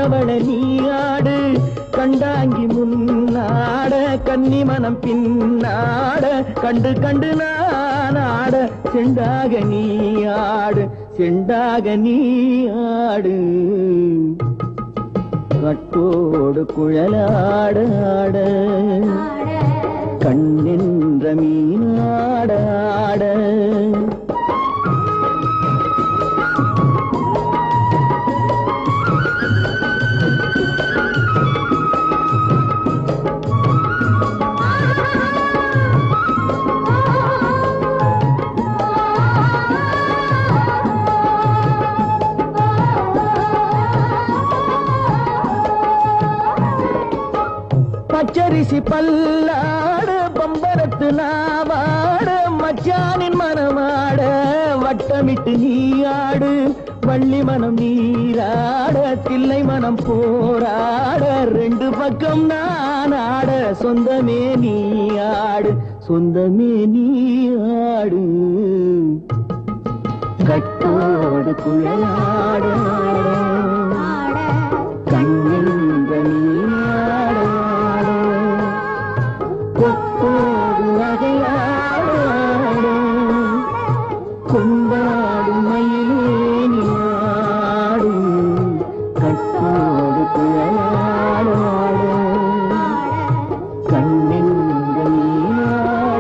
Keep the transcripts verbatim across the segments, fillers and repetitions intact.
கண்டவள நீயாடு கண்டாங்கி முன்னாட கன்னி மனம் பின்னாட கண்டு கண்டு நானாட செண்டாக நீயாடு செண்டாக நீயாடு கட்டோடு குழலாட ஆட கண்ணென்ற மீனாட ஆட பச்சரிசி பல்லாடு பம்பரத்து நாவாட மச்சானின் மனமாட வட்டமிட்டு நீயாடு வள்ளி மனம் நீராட தில்லை மனம் போராட ரெண்டு பக்கம் நான் ஆட சொந்தமே நீயாடு சொந்தமே நீயாடு கட்டோடு குழலாட கண்ணென்ற நீயாட கொத்தோடு நகையாட கொண்டாடும் மயிலேனியாடு கட்டோடு குழலாட கண்ணென்ற நீயாட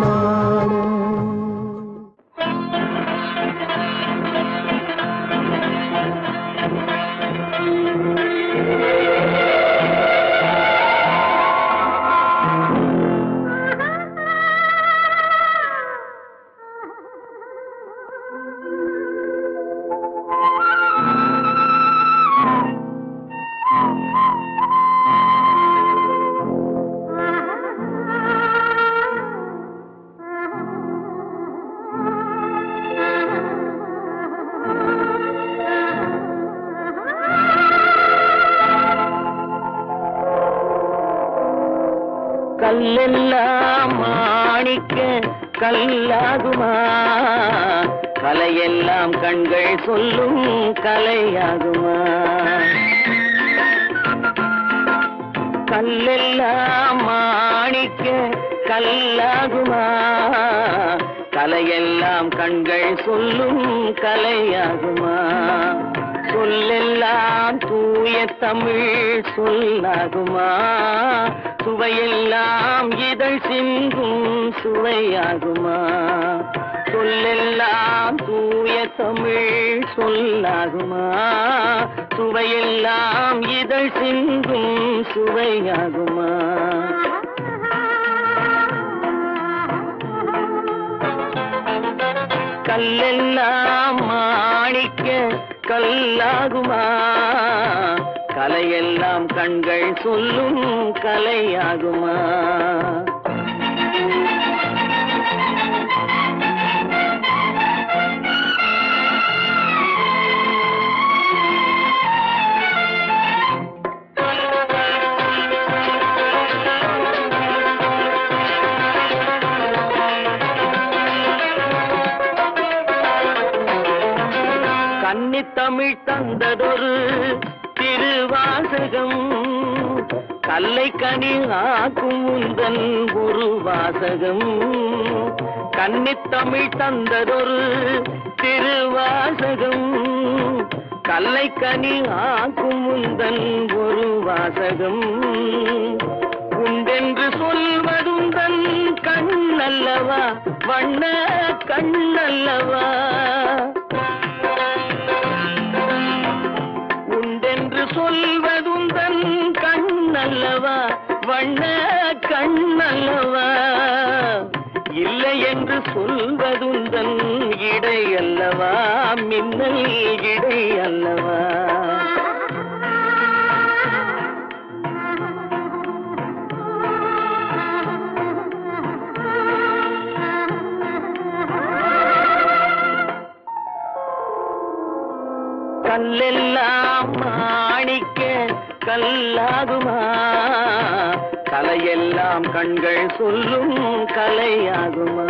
கல்லெல்லாம் மாணிக்க கல்லாகுமா கலையெல்லாம் கண்கள் சொல்லும் கலையாகுமா கல்லெல்லாம் மாணிக்க கல்லாகுமா கலையெல்லாம் கண்கள் சொல்லும் கலையாகுமா சொல்லெல்லாம் தூய தமிழ் சொல்லாகுமா சுவையெல்லாம் இதழ் சிந்தும் சுவையாகுமா சொல்லெல்லாம் தூய தமிழ் சொல்லாகுமா சுவையெல்லாம் இதழ் சிந்தும் சுவையாகுமா கல்லெல்லாம் மாணிக்க கல்லாகுமா கலையெல்லாம் கண்கள் சொல்லும் கலையாகுமா கன்னித்தமிழ் தந்ததொரு திருவாசகம் கல்லை கனி ஆக்கும் உந்தன் குரு வாசகம் கன்னித்தமிழ் தந்ததொரு திருவாசகம் கல்லை கனி ஆக்கும் உந்தன் குரு வாசகம் உண்டென்று சொல்வதுந்தன் கண்ணல்லவா வண்ண கண்ணல்லவா சொல்வதுந்தன் கண்ணல்லவா வண்ண கண்ணல்லவா இல்லை என்று சொல்வதுந்தன் இடை அல்லவா மின்னல் இடை அல்லவா கல்லெல்லாம் மாணிக்க கல்லாகுமா கலையெல்லாம் கண்கள் சொல்லும் கலையாகுமா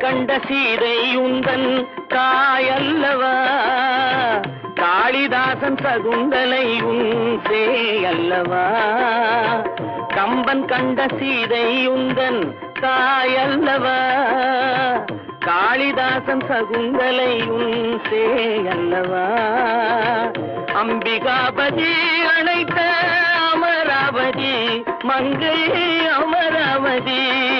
கண்ட சீதை உந்தன் தாயல்லவா, காளிதாசன் சகுந்தலை உன் சேயல்லவா. கம்பன் கண்ட சீதை உந்தன் தாயல்லவா, காளிதாசன் சகுந்தலை உன் சேயல்லவா. அம்பிகாபதி அழைத்த அமராவதி மங்கை அமராவதி,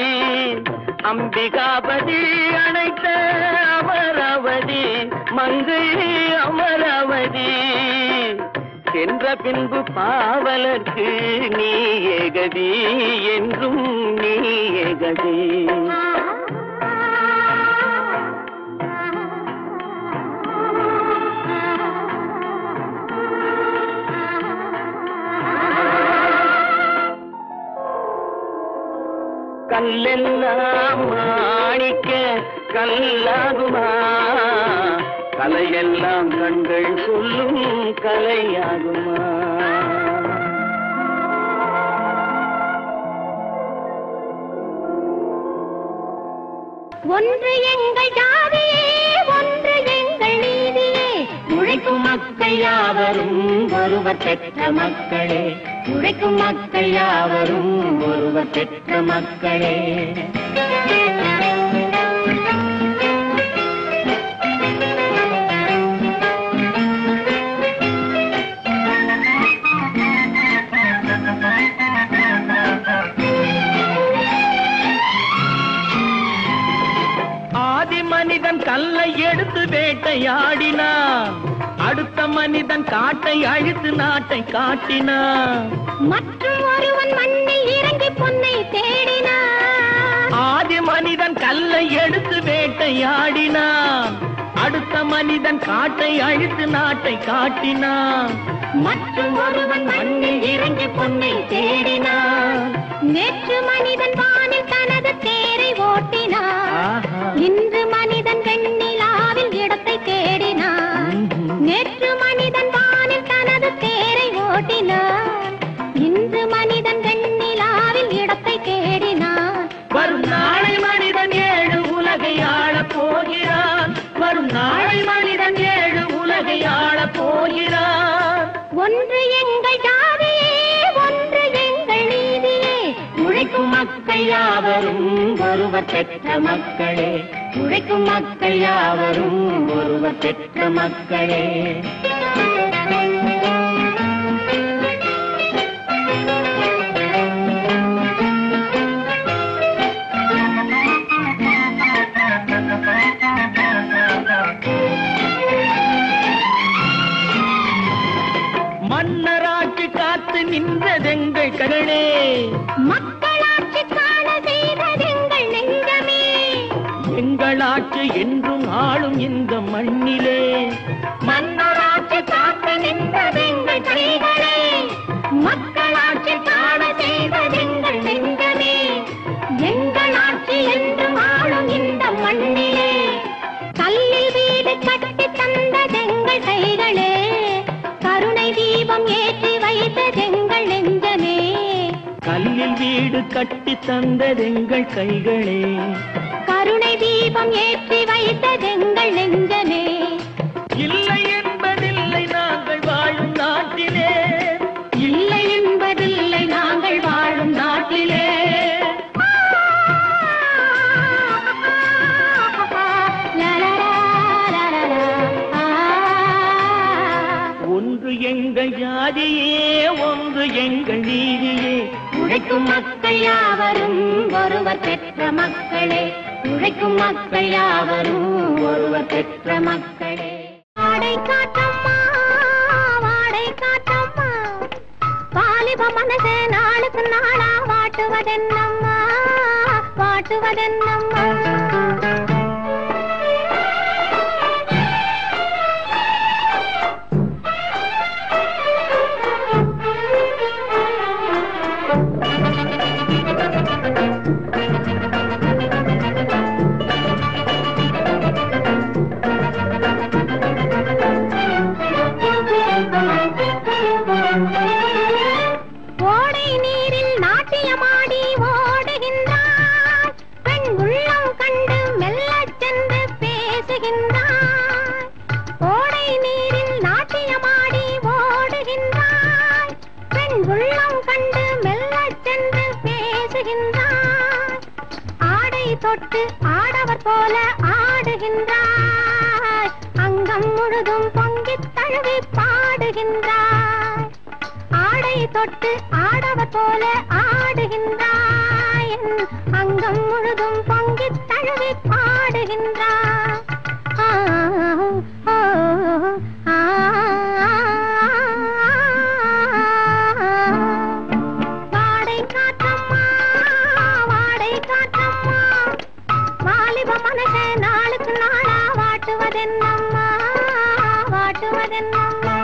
அம்பிகாபதி அழைத்த அமராவதி மங்கை அமராவதி. சென்ற பின்பு பாவலர்க்கு நீ ஏகதி, என்றும் நீ ஏகதி. கல்லெல்லாம் மாணிக்க கல்லாகுமா, கலையெல்லாம் கண்கள் சொல்லும் கலையாகுமா. ஒன்று எங்கள் ஜாதியே, ஒன்று எங்கள் நீதியே, உழைக்கும் மக்கள் யாவரும் ஒருவர் பெற்ற மக்களே, உழைக்கும் மக்கள் யாவரும் ஒருவர் பெற்ற மக்களே. ஆதி மனிதன் கல்லை எடுத்து வேட்டையாடினான், அடுத்த மனிதன் காட்டை அழித்து நாட்டை காட்டினான். மற்றும் ஒருவன் மண்ணில் இறங்கி பொன்னை தேடினான். ஆதி மனிதன் கல்லை எடுத்து வேட்டையாடினான், அடுத்த மனிதன் காட்டை அழித்து நாட்டை காட்டினான். மற்றும் ஒருவன் மண்ணில் இறங்கி பொன்னை தேடினான். நேற்று மனிதன் வானில் தனது தேரை ஓட்டினான், இன்று மனிதன் வெண்ணிலாவில் இடத்தை தேடினான். நேற்று மனிதன் வானில் தனது தேரை ஓட்டினான், இன்று மனிதன் வெண்ணிலாவில் இடத்தை தேடினான். வரும் நாளை மனிதன் ஏழு உலகை ஆளப் போகிறான், வரும் நாளை மனிதன் ஏழு உலகை ஆளப் போகிறான். ஒன்று எங்கள் ஜாதியே, ஒன்று எங்கள் நீதியே, உழைக்கும் மக்கள் யாவரும் ஒருவர் பெற்ற மக்களே, உழைக்கும் மக்கள் யாவரும் ஒருவர் பெற்ற மக்களே. மன்னராட்சி காத்து நின்றதெங்கள் கரணே, மக்களாட்சி காண செய்ததெங்கள் நெஞ்சமே, எங்களாட்சி என்றும் ஆளும் இந்த மண்ணிலே. மன்னராட்சி காத்து நின்றதெங்கள் கைகளே, மக்களாட்சி காண செய்ததெங்கள் நெஞ்சமே, எங்களாட்சி என்றும் ஆளும் இந்த மண்ணிலே. கல்லில் வீடு கட்டி தந்ததெங்கள் கைகளே, கருணை தீபம் ஏற்றி வைத்ததெங்கள் நெஞ்சமே. கல்லில் வீடு கட்டி தந்ததெங்கள் கைகளே, கருணை தீபம் ஏற்றி வைத்ததெங்கள் நெஞ்சமே. இல்லை என்பதில்லை நாங்கள் வாழும் நாட்டிலே, இல்லை என்பதில்லை நாங்கள் வாழும் நாட்டிலே. ஒன்று எங்கள் ஜாதியே, ஒன்று எங்கள் நீதியே, உழைக்கும் மக்கள் யாவரும் ஒருவர் பெற்ற மக்களே, உழைக்கும் மக்கள் யாவரும் ஒருவர் பெற்ற மக்களே. வாடை காட்டம்மா, வாடை காட்டம்மா, வாலிப மனசே நாளுக்கு நாளா வாட்டுவதென்னம்மா, வாட்டுவதென்னம்மா. ஓடை நீரில் நாட்டியமாடி ஓடுகின்றார், பெண் உள்ளம் கண்டு போல ஆடுகின்றாய் அங்கம் முழுதும் பொங்கித் தழுவி பாடுகின்றாய் ஆடை தொட்டு ஆடவர் போல ஆடுகின்றாய் அங்கம் முழுதும் பொங்கித் தழுவி பாடுகின்றாய் ஆ ஆ ஆ வாடை காற்றம்மா வாடை காற்றம்மா வாலிப மனசை நாளுக்கு நாளா வாட்டுவதென்னம்மா வாட்டுவதென்னம்மா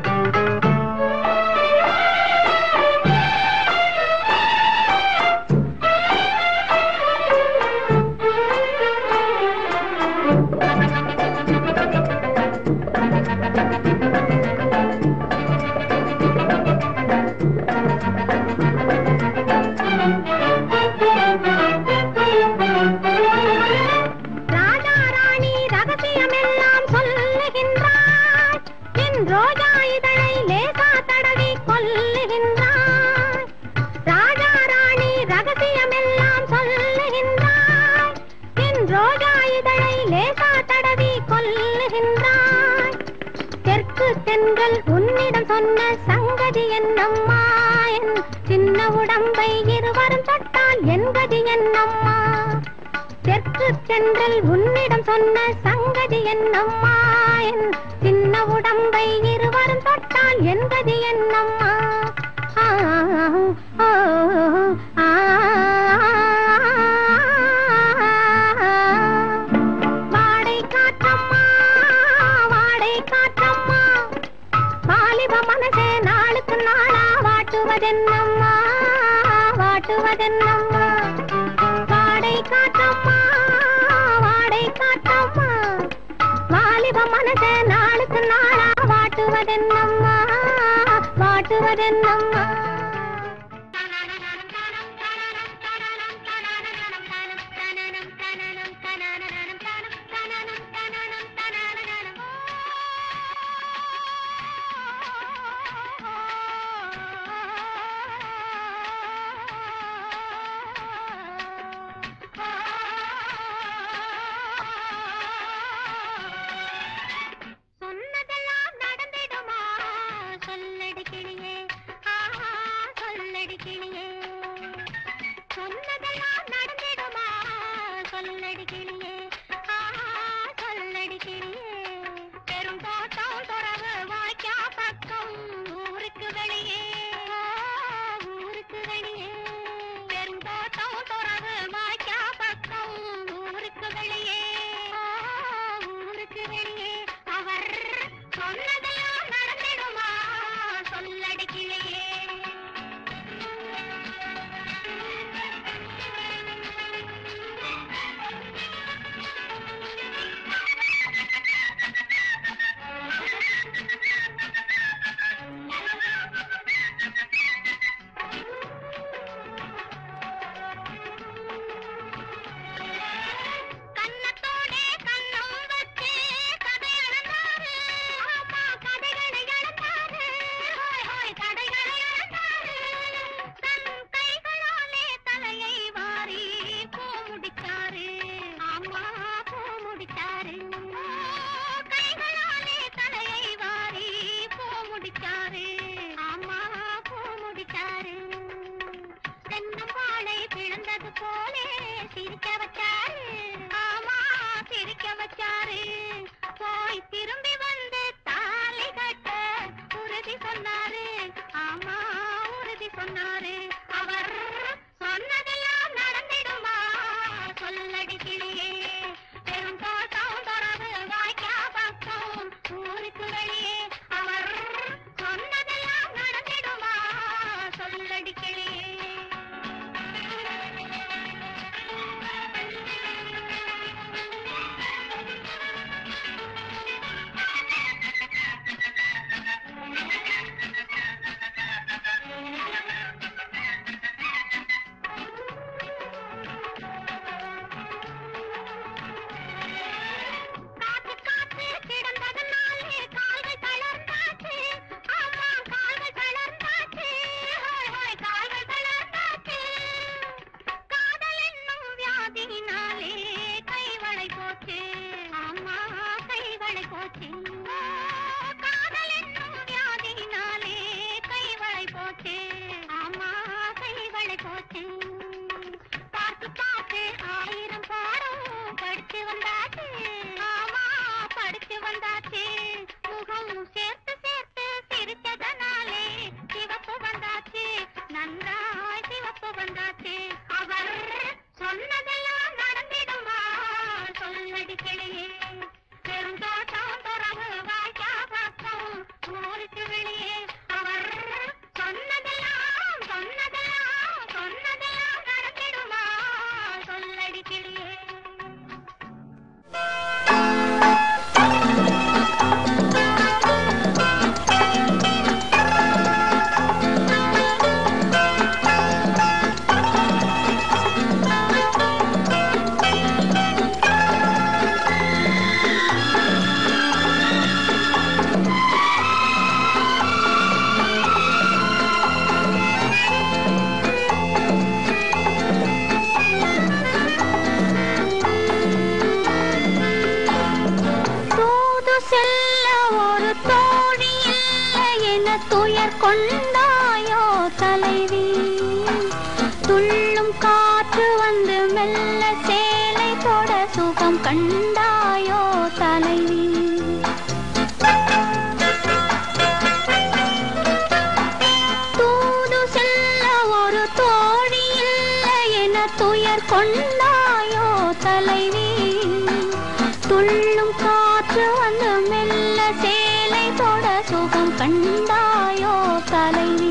ரோஜா இதழை லேசா தடவி கொல்லுகின்றாய் ராஜா ராணி ரகசியமெல்லாம் சொல்லுகின்றாய் என் ரோஜா இதழை லேசா தடவி கொல்லுகின்றாய் தெற்கு தென்றல் உன்னிடம் சொன்ன சங்கதி என்னம்மா என் சின்ன உடம்பை இருவரும் தொட்டால் என்பது என்னம்மா தெற்கு தென்றல் உன்னிடம் சொன்ன சங்கதி என்னம்மா என் சின்ன உடம்பை இருவரும் தொட்டால் என்பது என்னம்மா ஆ ஆ ஆ வாடை காற்றம்மா வாடை காற்றம்மா வாலிப மனசே நாளுக்கு நாளா வாட்டுவதென்னம்மா வாட்டுவதென்னம்மா வாடை காற்றம்மா வாடை காற்றம்மா வாலிப மனசே நாளுக்கு நாளா வாட்டுவதென்னம்மா வாட்டுவதென்னம்மா சொன்னதெல்லாம் நடந்திடுமா சொல்லடி கிளியே ஆஹா துயர் கொண்டாயோ தலைவி துள்ளும் காற்று வந்து மெல்ல சேலை தொட சுகம் கண்டாயோ தலைவி தூது செல்ல ஒரு தோழி இல்லை என துயர் கொண்டாயோ தலைவி துள்ளும் காற்று வந்து மெல்ல சேலை தொட சுகம் கண்டாயோ தலைவி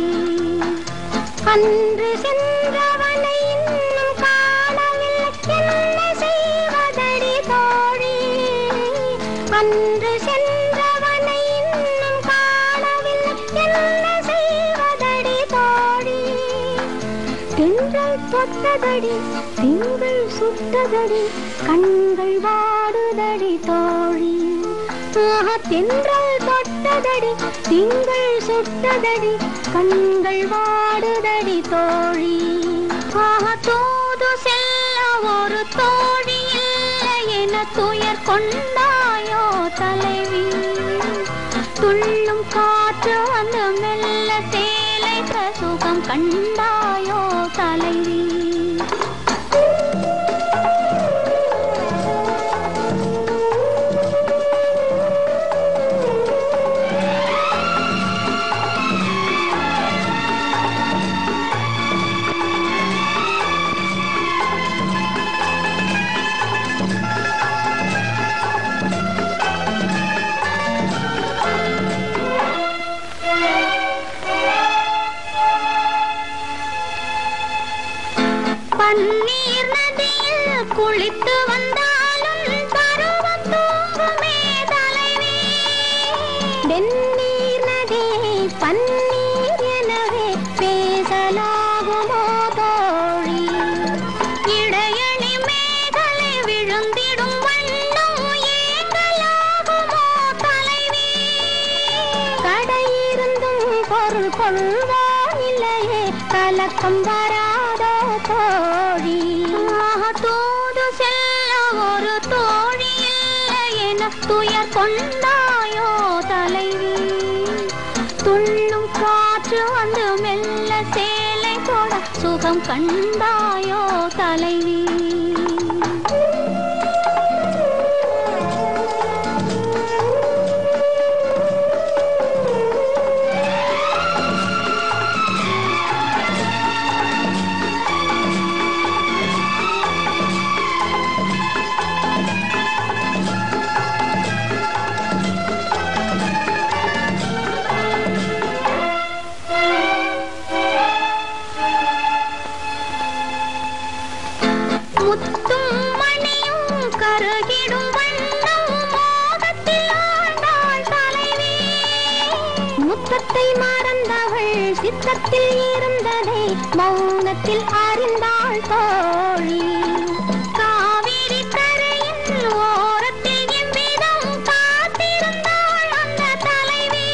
அன்று சென்றவனை இன்னும் காணவில்லை என்ன செய்வதடி தோழி அன்று சென்றவனை இன்னும் காணவில்லை என்ன செய்வதடி தோழி தென்றல் தொட்டதடி திங்கள் சுட்டதடி கண்கள் வாடுதடி தோழி தென்றல் தொட்டதடி திங்கள் சுட்டதடி கண்கள் வாடுதடி தோழி தூது செல்ல ஒரு தோழி இல்லை என துயர் கொண்டாயோ தலைவி துள்ளும் காற்று வந்து மெல்ல சேலை சுகம் கண்டாயோ தலைவி பன்னீர் நதியில் குளித்து வந்தாலும் பருவம் தூங்குமே தலைவி வெந்நீர் நதியை பன்னீர் எனவே பேசலாகுமோ தோழி இடையணி மேகலை விழுந்திடும் வண்ணம் ஏங்கலாகுமோ தலைவி கடையிருந்தும் பொருள் கொள்வோம் இல்லையே கலக்கம் வராதோ தோழி தூது செல்ல ஒரு தோழி இல்லை என துயர் கொண்டாயோ தலைவி துள்ளும் காற்று வந்து மெல்ல சேலை தொட சுகம் கண்டாயோ தலைவி முத்தும் மணியும் கருகிடும் வண்ணம் மோகத்தில் ஆண்டாள் தலைவி முத்தத்தை மறந்தவள் சித்தத்தில் இருந்ததை மௌனத்தில் அறிந்தாள் தோழி காவிரி கரையின் ஓரத்தில் எவ்விதம் காத்திருந்தாள் அந்த தலைவி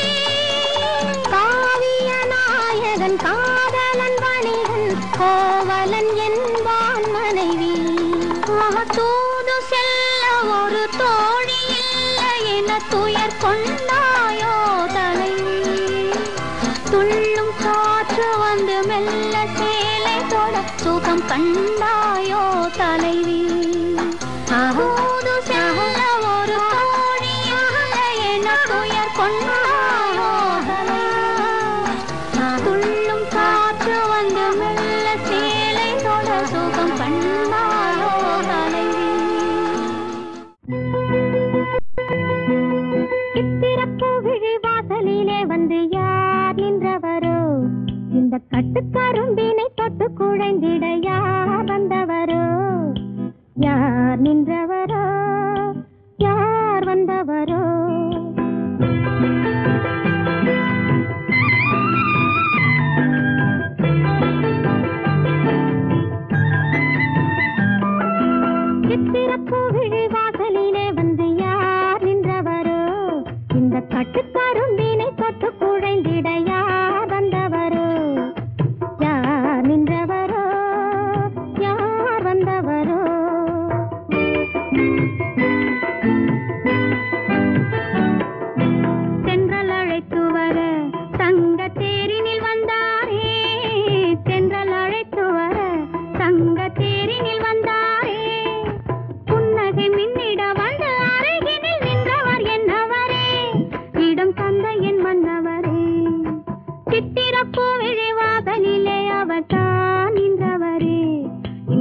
காவிய நாயகன் காதலன் வணிகன் கோவலன் என்பான் மனைவி தூது செல்ல ஒரு தோழி இல்லை என துயர் கொண்டாயோ தலைவி துள்ளும் காற்று வந்து மெல்ல சேலை தொட சுகம் கண்டாயோ தலைவி தூது செல்ல ஒரு தோழி இல்லை என துயர் கொண்டாயோ தலைவி துள்ளும் காற்று வந்து மெல்ல சேலை தொட சுகம் கண்டாயோ தலைவி இத்திரப்பு விழி வாசலிலே வந்து யார் நின்றவரோ இந்த கட்டுக்கரும்பினை தொட்டு குழைந்திட யார் வந்தவரோ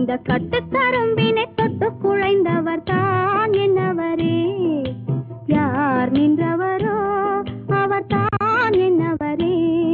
இந்த கட்டுக்கரும்பினை தொட்டு குழைந்தவர் தான் என்னவரே யார் நின்றவரோ அவர் தான் என்னவரே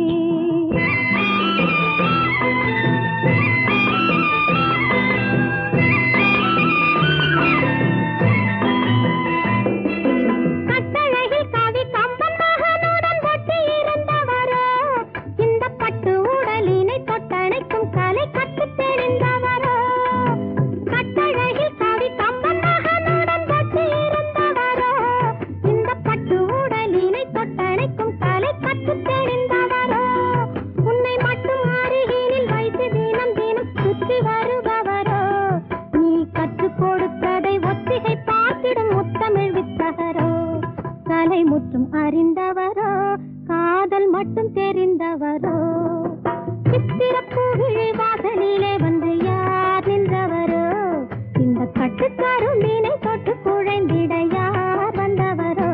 கட்டழகில் காவி கம்பன் மகனுடன் ஒட்டி இருந்தவரோ இந்த பட்டு உடலினை தொட்டணைக்கும் கலை கற்று தெரிந்தவரோ கட்டழகில் காவி கம்பன் மகனுடன் ஒட்டி இருந்தவரோ இந்த பட்டு உடலினை தொட்டணைக்கும் கலை கற்று தெரிந்தவரோ உன்னை மட்டும் அருகினில் வைத்து தினம் தினம் சுற்றி வருபவரோ நீ கற்றுக் கொடுத்ததை ஒத்திகை பார்த்திடும் முத்தமிழ் வித்தகரோ கலை முற்றும் அறிந்தவரோ காதல் மட்டும் தெரிந்தவரோ சித்திரப்பூ விழி வாசலிலே வந்து யார் நின்றவரோ இந்த கட்டுக்கரும்பினை தொட்டு குழைந்திட யார் வந்தவரோ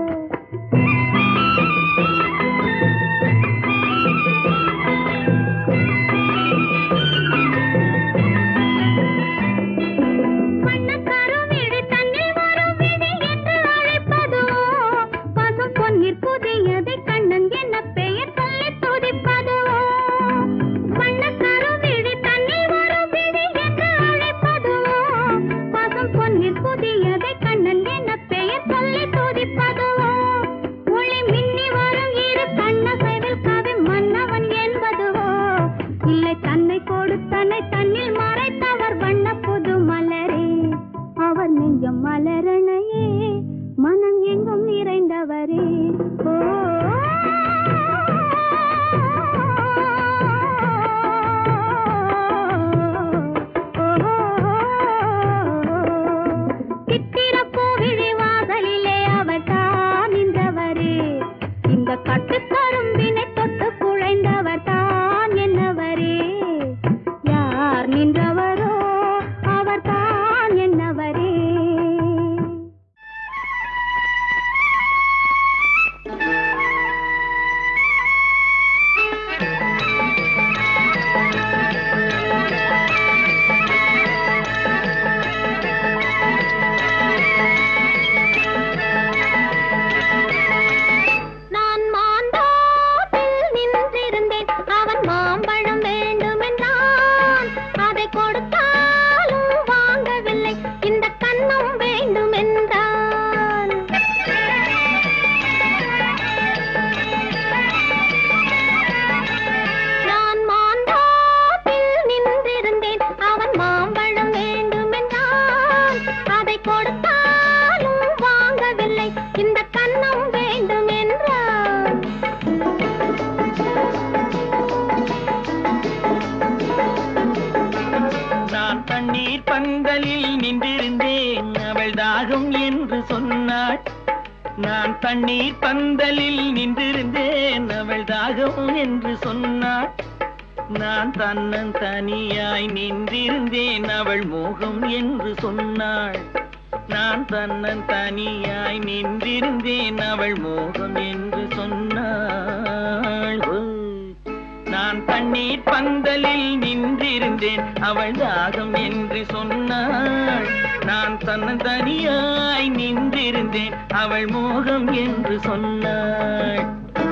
வண்ணக்கருவிழி தன்னில் வரும் விழி என்று அழைப்பதுவோ பசும் பொன்னிற் புதியதை கண்ணன் என்ன பெயர் சொல்லி துதிப்பதுவோ வண்ணக்கருவிழி தன்னில் வரும் விழி என்று அழைப்பதுவோ பசும் பொன்னிற் புதியதை கண்ணன் என்ன பெயர் சொல்லி துதிப்பதுவோ ஒளி மின்னி வரும் இரு கண்ணசைவில் கவி மன்னவன் என்பதுவோ இல்லை தன்னை கொடுத்தனை தன்னில் மறைத்தவர் வண்ண புது மலரே அவர் நெஞ்சம் மலரணையே மனம் எங்கும் நிறைந்தவரே ஓ சித்திரப்பூ விழி வாசலிலே அவர் தான் நின்றவரே இந்த கட்டுக்கரும்பினை தொட்டு குழைந்தவர் தான் என்னவரே யார் நின்றவரோ அவர் தான் என்னவரே நான் மாந்தோப்பில் நின்றிருந்தேன் அவன் மாம்பழம் வேண்டுமென்றான் அதை கொடுத்தாலும் வாங்கவில்லை இந்த கன்னம் வேண்டுமென்றான் நான் மாந்தோப்பில் நின்றிருந்தேன் அவன் மாம்பழம் வேண்டுமென்றான் அதை கொடுத்தாலும் வாங்கவில்லை இந்த கன்னம் வேண்டுமென்றான் நான் தண்ணீர் பந்தலில் நின்றிருந்தேன் அவள் தாகம் என்று சொன்னாள் நான் தண்ணீர் பந்தலில் நின்றிருந்தேன் அவள் தாகம் என்று சொன்னாள் நான் தன்னன் தனியாய் நின்றிருந்தேன் அவள் மோகம் என்று சொன்னாள் நான் தன்னன் தனியாய் நின்றிருந்தேன் அவள் மோகம் என்று சொன்னாள் ஓ. நான் தண்ணீர் பந்தலில் நின்றிருந்தேன் அவள் தாகம் என்று சொன்னாள் நான் தன்னன் தனியாய் நின்றிருந்தேன் அவள் மோகம் என்று சொன்னாள்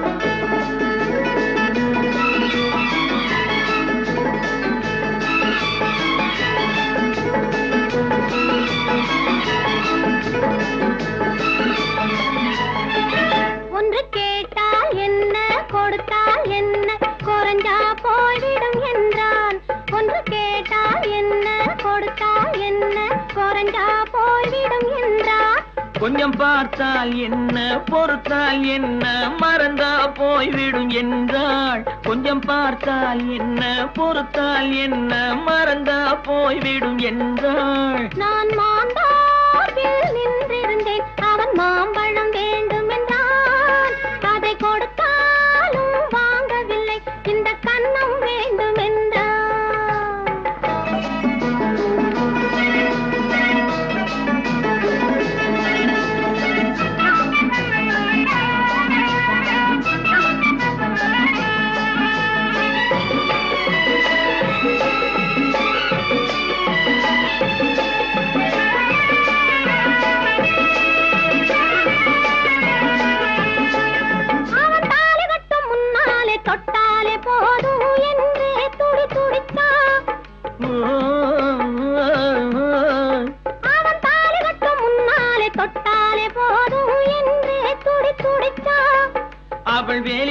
ஒன்று கேட்டால் என்ன கொடுத்தால் என்ன குறைஞ்சா போய்விடும் என்றான் ஒன்று கேட்டால் என்ன கொடுத்தால் என்ன குறைஞ்சா போய்விடும் என்றான் கொஞ்சம் பார்த்தால் என்ன பொறுத்தால் என்ன மறந்தா போய்விடும் என்றாள் கொஞ்சம் பார்த்தால் என்ன பொறுத்தால் என்ன மறந்தா போய்விடும் என்றாள் நான் மாந்தோப்பில் நின்றிருந்தேன் அவன் மாம்பழம் வேண்டுமென்றான் அதை கொடுத்தாலும் வாங்கவில்லை இந்த கன்னம் வேண்டுமென்றான்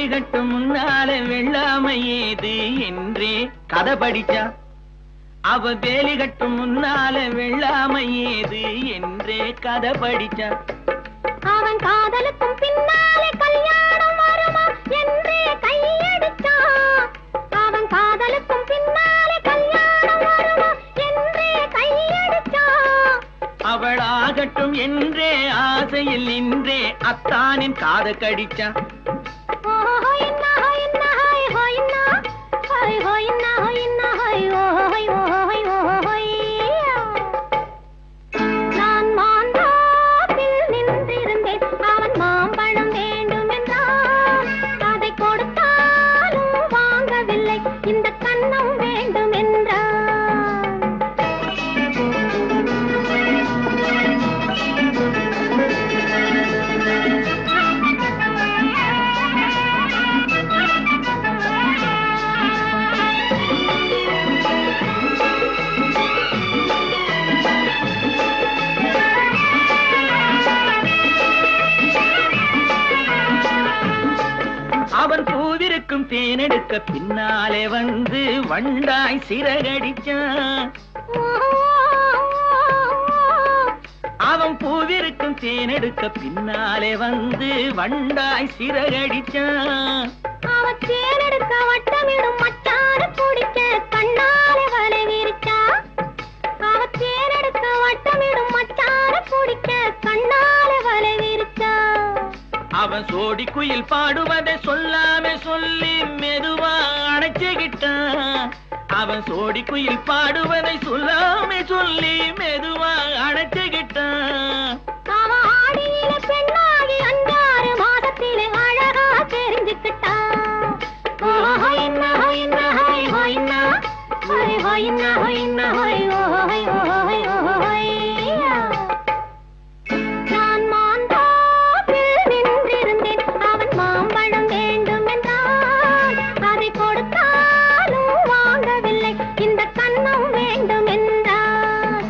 கட்டும் முன்னால வெள்ளாமை ஏது என்றே கதை படிச்சா. அவ வேலி கட்டும் முன்னால வெள்ளாமை ஏது என்றே கதை படிச்சா. அவன் காதலுக்கும் பின்னாலே கல்யாணம் வருமா என்றே கையடிச்சா. அவன் காதலுக்கும் பின்னாலே கல்யாணம் வருமா என்றே கையடிச்சா. அவளாகட்டும் என்றே ஆசையில் நின்றே அத்தானின் காத கடிச்சா. நான் மாந்தாப்பில் நின்றிருந்தேன். அவன் மாம்பழம் வேண்டும் என்றான். அதை கொடுத்தாலும் வாங்கவில்லை. இந்த கன்னம் வேண்டும் என்றான். அவன் பூவிருக்கும் தேனெடுக்க பின்னாலே வந்து வண்டாய் சிறகடிச்சான். அவன் பூவிருக்கும் தேனெடுக்க பின்னாலே வந்து வண்டாய் சிறகடிச்சான். அவன் தேனெடுக்க வட்டமிடும் மச்சார குடிக்க கண்ணாலே வலை விரிச்சா. அவன் தேனெடுக்க வட்டமிடும் மச்சார குடிக்க கண்ணாலே வலை விரிச்சா. அவன் சோடி குயில் பாடுவதை சொல்லாம சொல்லி மெதுவா அணைச்சுக்கிட்டான். அவன் சோடி குயில் பாடுவதை சொல்லாம சொல்லி மெதுவா அணைச்சுக்கிட்டான். அவன் ஆடியில பெண்ணாகி அஞ்சாறு மாதத்திலே அழகா தெரிஞ்சுக்கிட்டான். நான் மாந்தாப்பில் நின்றிருந்தேன். அவன் மாம்பழம் வேண்டும் என்றான். அதை கொடுத்தாலும் வாங்கவில்லை. இந்த கன்னம் வேண்டும் என்றான்.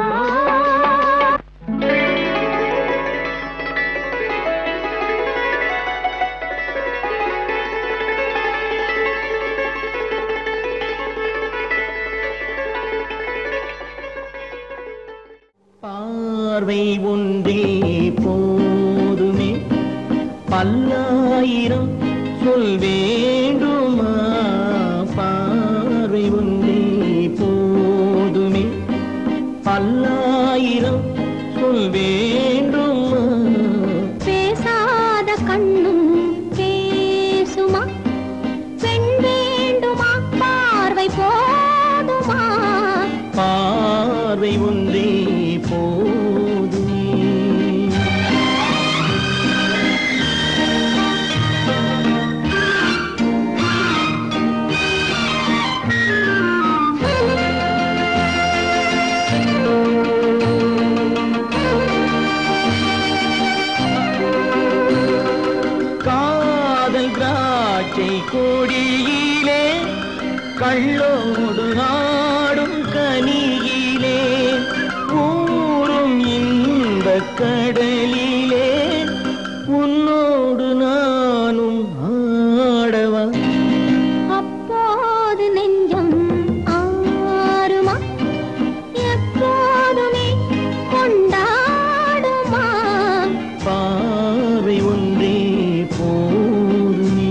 பார்வை ஒன்றே போதுமே பல்லாயிரம் சொல் வேண்டுமா. பார்வை ஒன்றே போதுமே பல்லாயிரம் சொல் வேண்டுமா. பேசாத கண்ணும் பேசுமா. பெண் வேண்டுமா பார்வை போதுமா. பார்வை ஒன்றே போதுமே. காதல் திராட்சை கொடியிலே கள்ளோடு ஆடும் கனியிலே ஊரும் இன்பக் கடலிலே உன்னோடு நானும் ஆடவா. அப்போது நெஞ்சம் ஆறுமா. எப்போதுமே கொண்டாடுமா. பார்வை ஒன்றே போதுமே.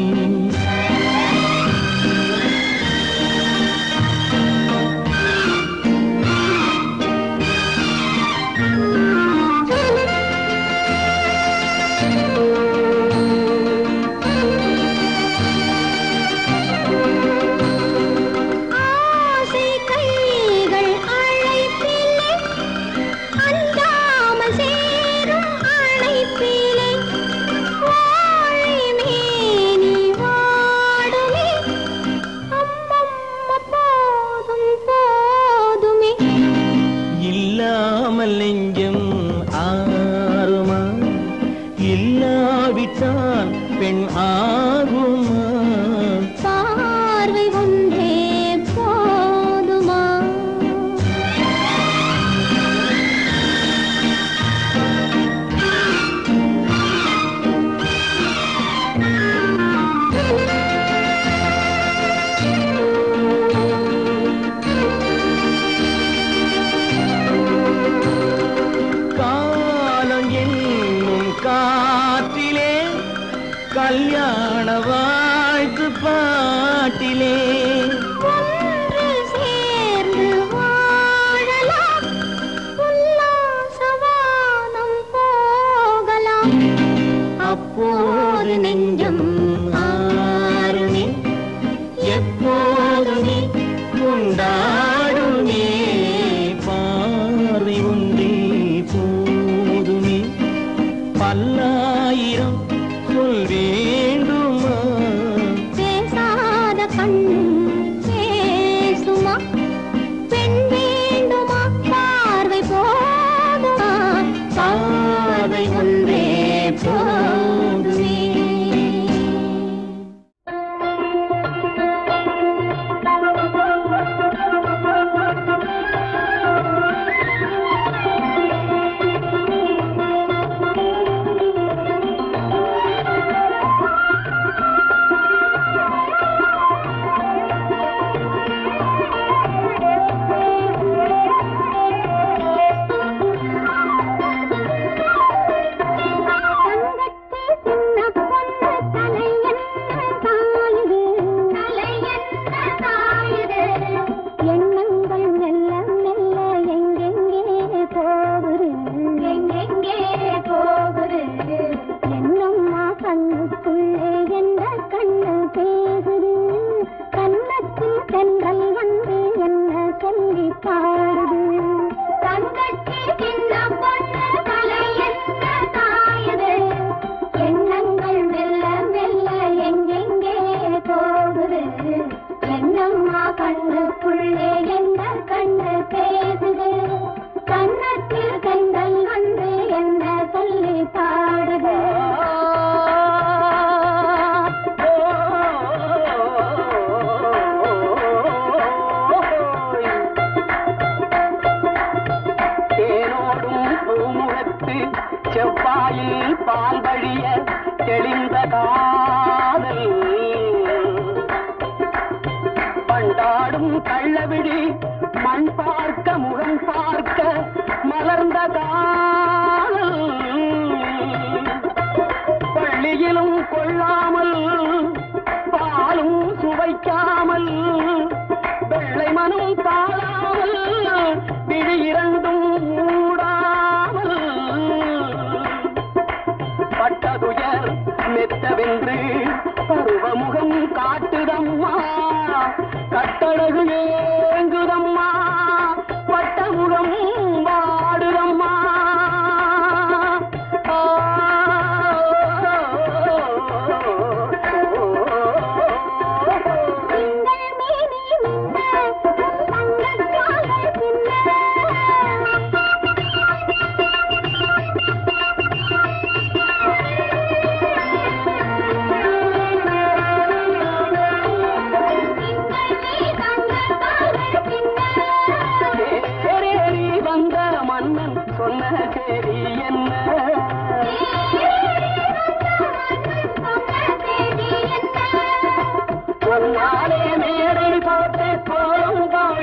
ஆசை கைகள் அழைப்பிலே அஞ்சாமல் சேரும் அழைப்பிலே வாழை மேனி வாடுமே. அம்மம்மா போதும் போதுமே. இல்லாமல் நெஞ்சம் ஆறுமா. இல்லாவிட்டால் பெண் ஆகுமா. பார்வை ஒன்றே போதுமா. மனதிலே ஒன்று சேர்ந்து வாழலாம், உல்லாசவானம் போகலாம். அப்போது நெஞ்சம் ஆறுமே, எப்போதுமே கொண்டாடுமே. பார்வை ஒன்றே போதுமே, பல்லாயிரம் சொல் வேண்டுமா. பேசாத கண்ணும் பேசுமா, பெண் வேண்டுமா, பார்வை போதுமா. பார்வை ஒன்றே போதுமே. செவ்வாயில் பால் வழிய தெளிந்த காதல் பண்டாடும் கள்ளவிழி மண் பார்க்க முகம் பார்க்க மலர்ந்த காதல் பள்ளியிலும் கொள்ளாமல் பாலும் சுவைக்காமல் வெள்ளை மனம் தாழாமல் விழி இரண்டும் மூடாமல் பட்டதுயர் மெத்தவென்று பருவமுகம் காட்டுதம்மா, கட்டழகு ஏங்குதம்மா, பட்டமுகம் வாடுதம்மா. சொன்ன சேரி என்ன சொன்னாலே மேடை போட்டு கோலம் பாட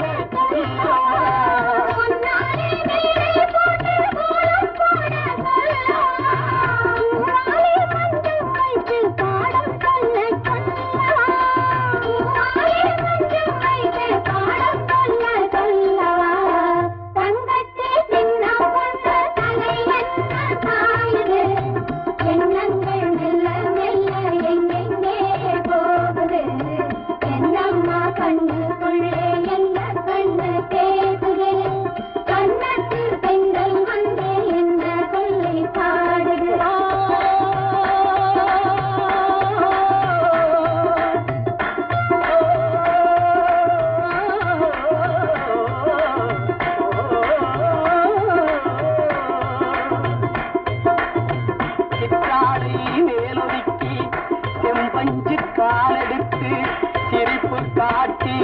காலெடுத்து சிரிப்பு காட்டி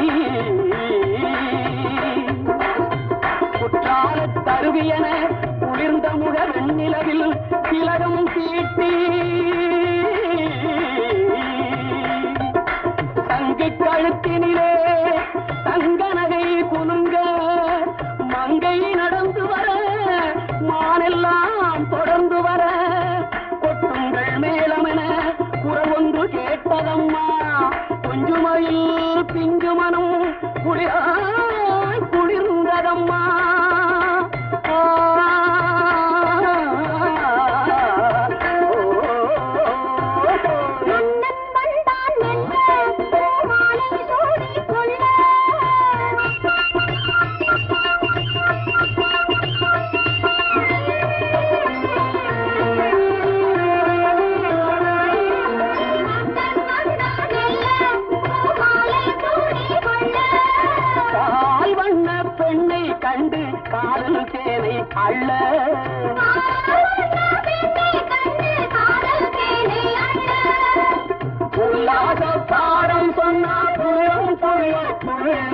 குற்றால தருவியன குளிர்ந்த முக வெண்ணிலவில் திலகம் தீட்டி தங்கு கழுத்தினிலே தங்க நகை குலுங்க மங்கை நடந்து வர மானெல்லாம் தொடர்ந்து வர கொட்டுங்கள் மேலமென குரல் ஒன்று கேட்டதம்மா கொஞ்சுமையில் பிஞ்சு மனம் குளிராய் குளிர்ந்ததம்மா. கண்டு காதல் தேனை அள்ள உல்லாச பாடம் சொன்னா புயம் புய புள்ள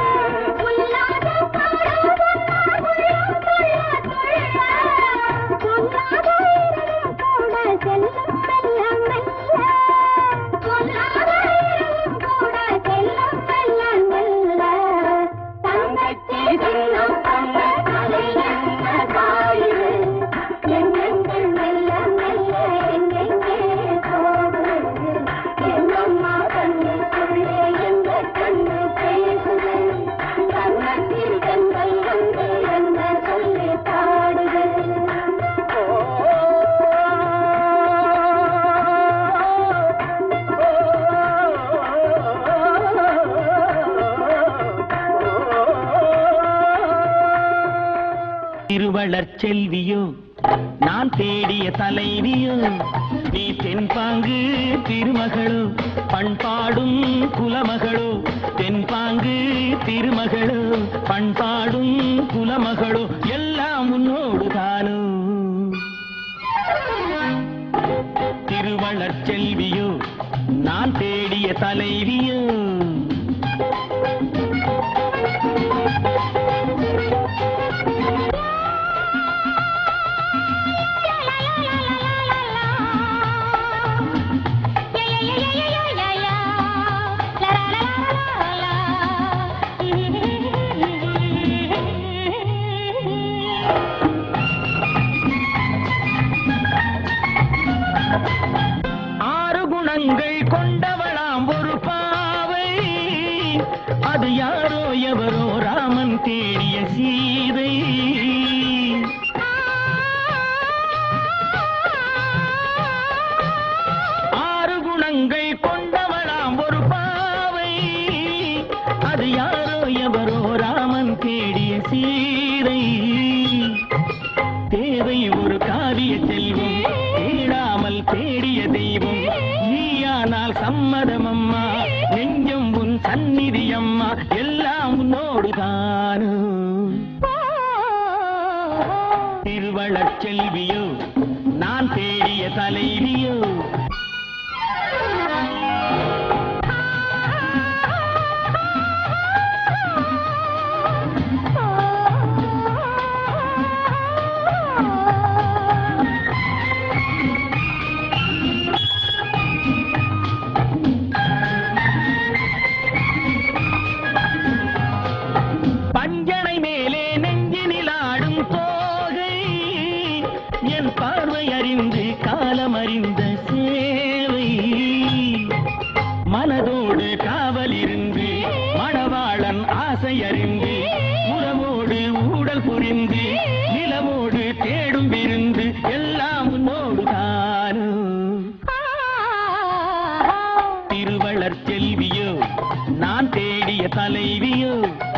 திருவளர் செல்வியோ நான் தேடிய தலைவியோ நீ தென்பாங்கு திருமகளோ பண்பாடும் குலமகளோ தென்பாங்கு திருமகளோ பண்பாடும் குலமகளோ எல்லாம் உன்னோடு தானோ. திருவளர் செல்வியோ நான் தேடிய தலைவியோ கொண்டவளாம் ஒரு பாவை அது யாரோ எவரோ ராமன் தேடிய சீதை. ஆறு குணங்கள் கொண்டவளாம் ஒரு பாவை அது யாரோ எவரோ ராமன் தேடிய சீதை. தேவை ஒரு காவிய செல்வம் தேடாமல் தேடிய தெய்வம் நீயானால் சம்மதம் அம்மா நெஞ்சம் உன் சந்நிதி அம்மா எல்லாம் உன்னோடுதானோ. திருவளர் செல்வியோ நான் தேடிய தலைவியோ பஞ்சனை மேலே நெஞ்சினில் ஆடும் தோகை என் பார்வை அறிந்து காலம் அறிந்த சேவை மனதோடு காவல் இருந்து மணவாளன் ஆசை அறிந்து உறவோடு ஊடல் புரிந்து நிலவோடு தேடும் விருந்து எல்லாம் உன்னோடு தானோ. திருவளர் செல்வியோ நான் தேடிய தலைவியோ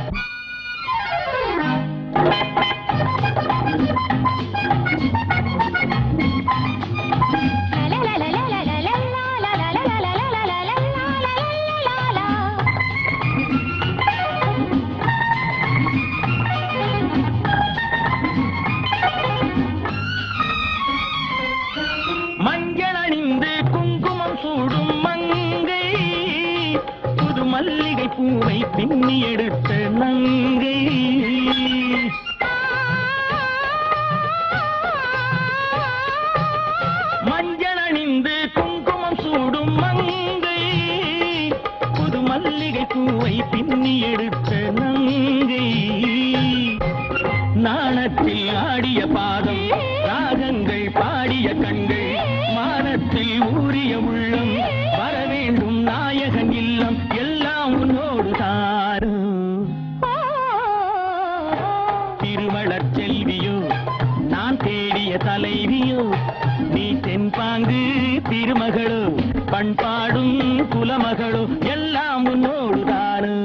மஞ்சள் அணிந்து குங்குமம் சூடும் மங்கை புது மல்லிகை பூவை பின்னி எடுத்த நங்கை மஞ்சள் அணிந்து குங்குமம் சூடும் மங்கை புது மல்லிகை பூவை பின்னி எடுத்த நங்கை நாணத்தில் ஆடிய பாதம் ராகங்கள் பாடிய கண்கள் மானத்தில் ஊறிய உள்ளம் வர வேண்டும் நாயகன் இல்லம் எல்லாம் உன்னோ தலைவியோ நீ தென்பாங்கு திருமகளோ பண்பாடும் குலமகளோ எல்லாம் உன்னோடுதானு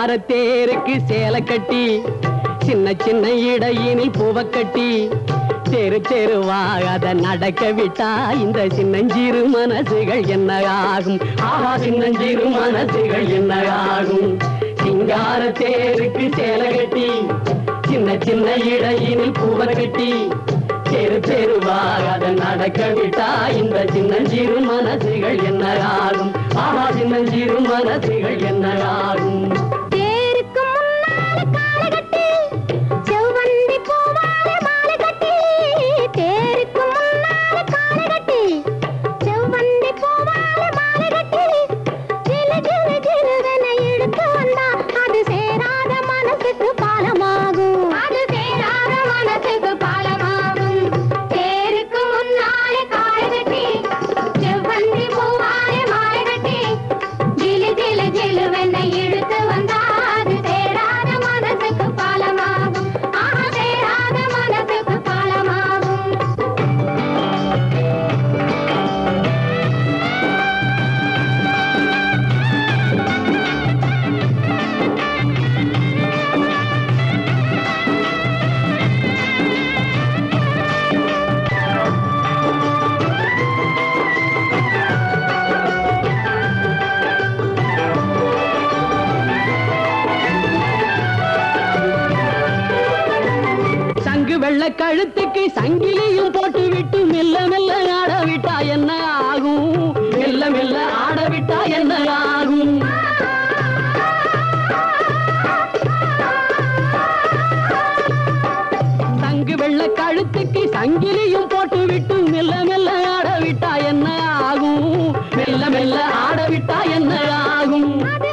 தேருக்கு சேலை கட்டி சின்ன சின்ன இடையினில் பூவ கட்டி தெரு தெருவாக அதை நடக்க விட்டா இந்த சின்னஞ்சிறு மனசுகள் என்ன ஆகும்? ஆஹா, சின்னஞ்சிறு மனசுகள் என்ன ஆகும்? சிங்கார தேருக்கு சேலை கட்டி சின்ன சின்ன இடையினில் பூவை கட்டி தெரு தெருவாக அதை நடக்க விட்டா இந்த சின்னஞ்சிறு மனசுகள் என்ன ஆகும்? ஆஹா, சின்னஞ்சிறு மனசுகள் என்ன ஆகும்? கழுத்துக்கு சங்கிலியும் போட்டு விட்டு மெல்ல மெல்ல ஆடவிட்டா என்ன ஆகும்? மெல்ல மெல்ல ஆடவிட்டா என்ன ஆகும்? சங்கு வெள்ள கழுத்துக்கு சங்கிலியும் போட்டு விட்டு மெல்ல மெல்ல ஆடவிட்டா என்ன ஆகும்? மெல்ல மெல்ல ஆடவிட்டா என்ன ஆகும்?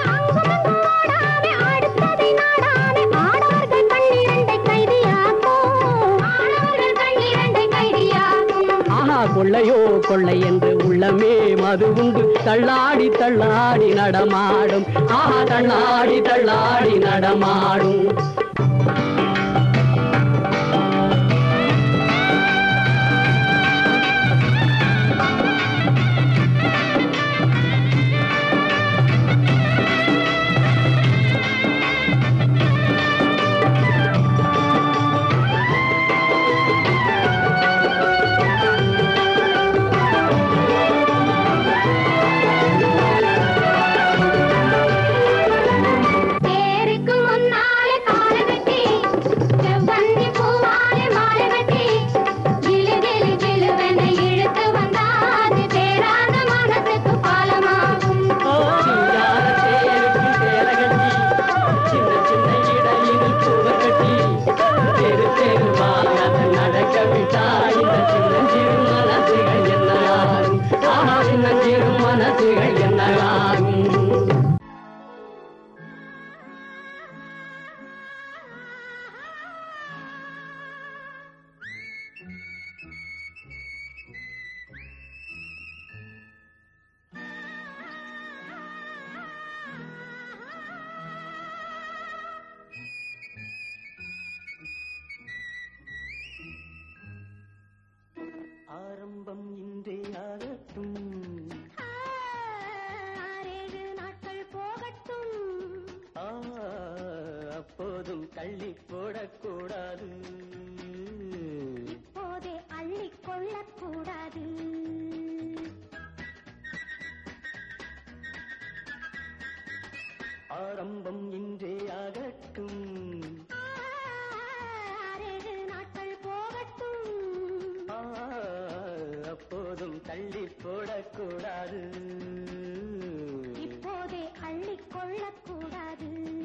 கொள்ளையோ கொள்ளை என்று உள்ளமே மது உண்டு தள்ளாடி தள்ளாடி நடமாடும். ஆஹா, தள்ளாடி தள்ளாடி நடமாடும். ஆரம்பம் இன்றே ஆகட்டும், ஆறேழு நாட்கள் போகட்டும், அப்போதும் தள்ளி போடக்கூடாது, இப்போதே அள்ளிக் கொள்ளக்கூடாது. ஆரம்பம் இன்றே ஆகட்டும், அப்போதும் தள்ளி போடக்கூடாது, இப்போதே அள்ளிக் கொள்ளக்கூடாது.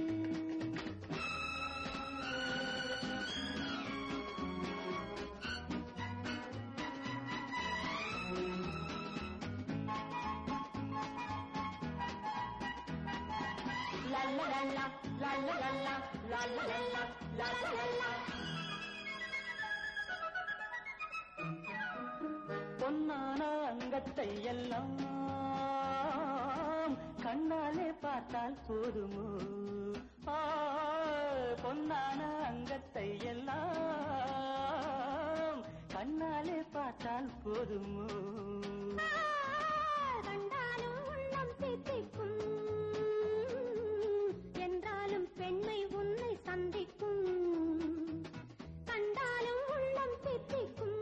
பொன்னான அங்கத்தை எல்லாம் கண்ணாலே பார்த்தால் போதுமோ, பொன்னான அங்கத்தை எல்லாம் கண்ணாலே பார்த்தால் போதுமோ, கண்டாலும் உள்ளம் தித்திக்கும், என்றாலும் பெண்மை உன்னை சந்திக்கும், கண்டாலும் உள்ளம் தித்திக்கும்,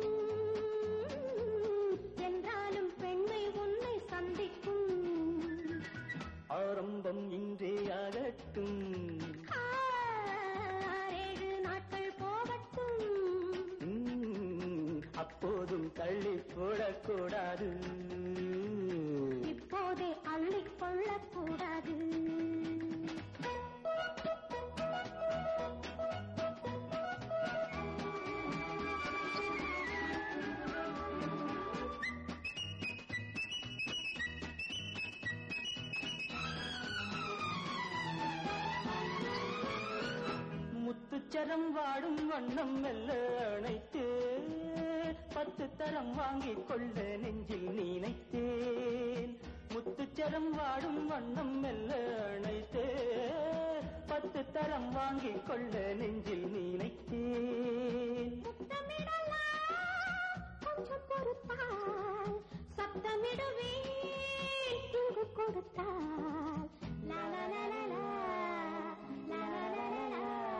அப்போதும் தள்ளி போடக்கூடாது, இப்போதே அள்ளிக் கொள்ளக்கூடாது. முத்துச்சரம் வாடும் வண்ணம் மெல்ல அணைத்து பத்து தரம் வாங்கிக் கொள்ள நெஞ்சில் நினைத்தேன். முத்துச்சரம் வாடும் வண்ணம் மெல்ல அணைத்து பத்து தரம் வாங்கிக் கொள்ள நெஞ்சில் நினைத்தேன். கொஞ்சம் பொறுத்தால் சப்தமிடுவேன் தூது கொடுத்தால் லா லா லா லா லா லா லா லா லா.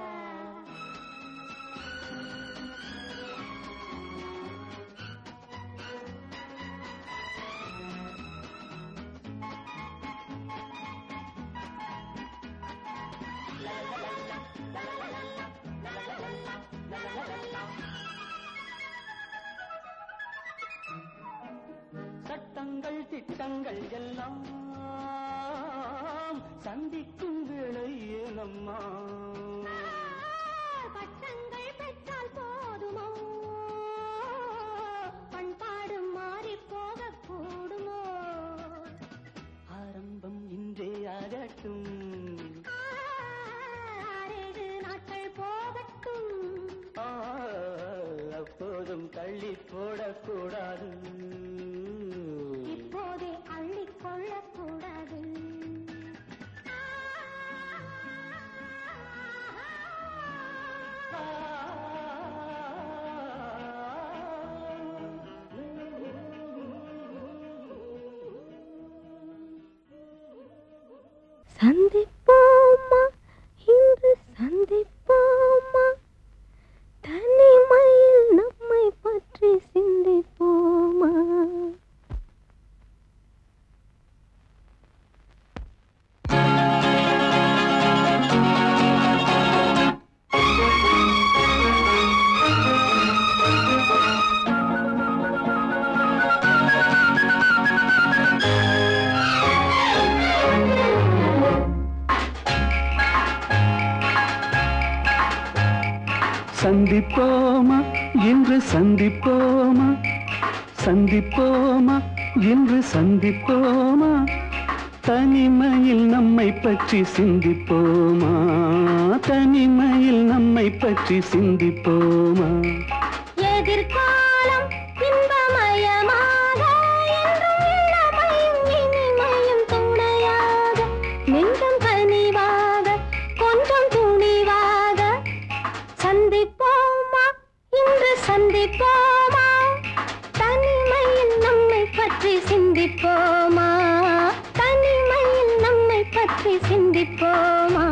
சட்டங்கள் திட்டங்கள் எல்லாம் சந்திக்கும் வேளை ஏனம்மா, பட்டங்கள் பெற்றால் போதுமோ, பண்பாடு மாறி போக கூடுமோ. ஆரம்பம் இன்றே ஆகட்டும், ஆறேழு நாட்கள் போகட்டும், அப்போதும் தள்ளி போடக்கூடாது, இப்போதே அள்ளிக் கொள்ளக்கூடாது. சந்திப்போமா இன்று சந்திப்போமா, தனிமையில் நம்மை பற்றி சிந்திப்போமா. சந்திப்போமா இன்று சந்திப்போமா, சந்திப்போமா இன்று சந்திப்போமா, தனிமையில் நம்மை பற்றி சிந்திப்போமா, தனிமையில் நம்மை பற்றி சிந்திப்போமா. எதிர்காலம் இன்பமயமாக என்றும் இளமையும் இனிமையும் துணையாக, நெஞ்சம் கனிவாக கொஞ்சம் துணிவாக. சந்திப்போமா இன்று சந்திப்போமா, தனிமையில் நம்மை பற்றி சிந்திப்போமா, தனிமையில் நம்மை பற்றி சிந்திப்போமா.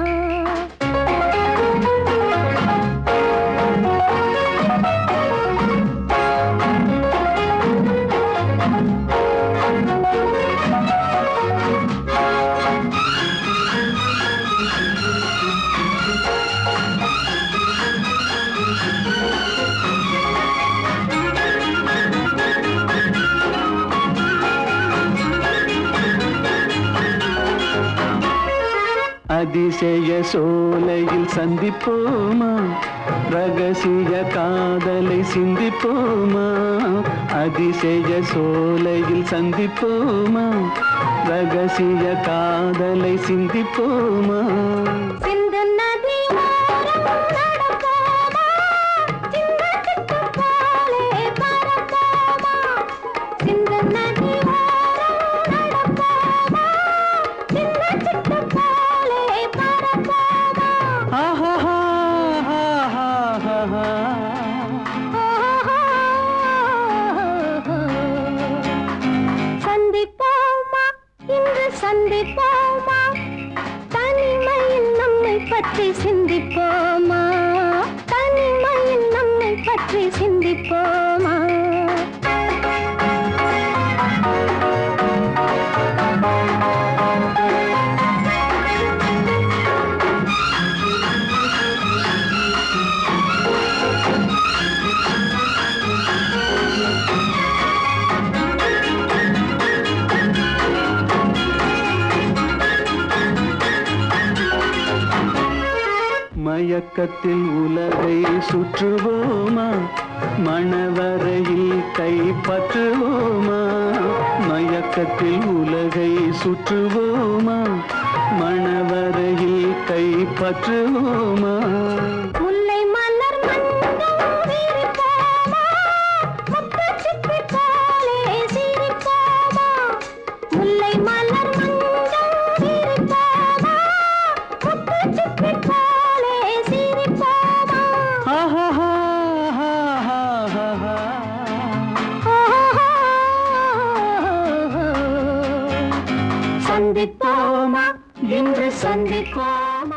அதிசய சோலையில் சந்திப்போமா, ரகசிய காதலை சிந்திப்போமா, அதிசய சோலையில் சந்திப்போமா, ரகசிய காதலை சிந்திப்போமா. சிந்து நதி ஓரம் நடப்போமா, சின்னச்சிட்டு போலே பறப்போமா. சிந்து நதி ஓரம் நடப்போமா, சின்னச்சிட்டு போலே பறப்போமா. ஆஹா சந்திப்போமா இன்று சந்திப்போமா, தனிமையில் நம்மை பற்றி சிந்திப்போமா, தனிமையில் நம்மை பற்றி சிந்திப்போமா. மயக்கத்தில் உலகை சுற்றுவோமா மணவரையில் கைப்பற்றுவோமா மயக்கத்தில் உலகை சுற்றுவோமா மணவரையில் கைப்பற்றுவோமா முல்லை மலர் மஞ்சள் விரிப்போமா முத்து சிப்பி போலே சிரிப்போமா முல்லை மலர் மஞ்சள் விரிப்போமா முத்து சிப்பி போலே சிரிப்போமா சந்திப்போமா இன்று சந்திப்போமா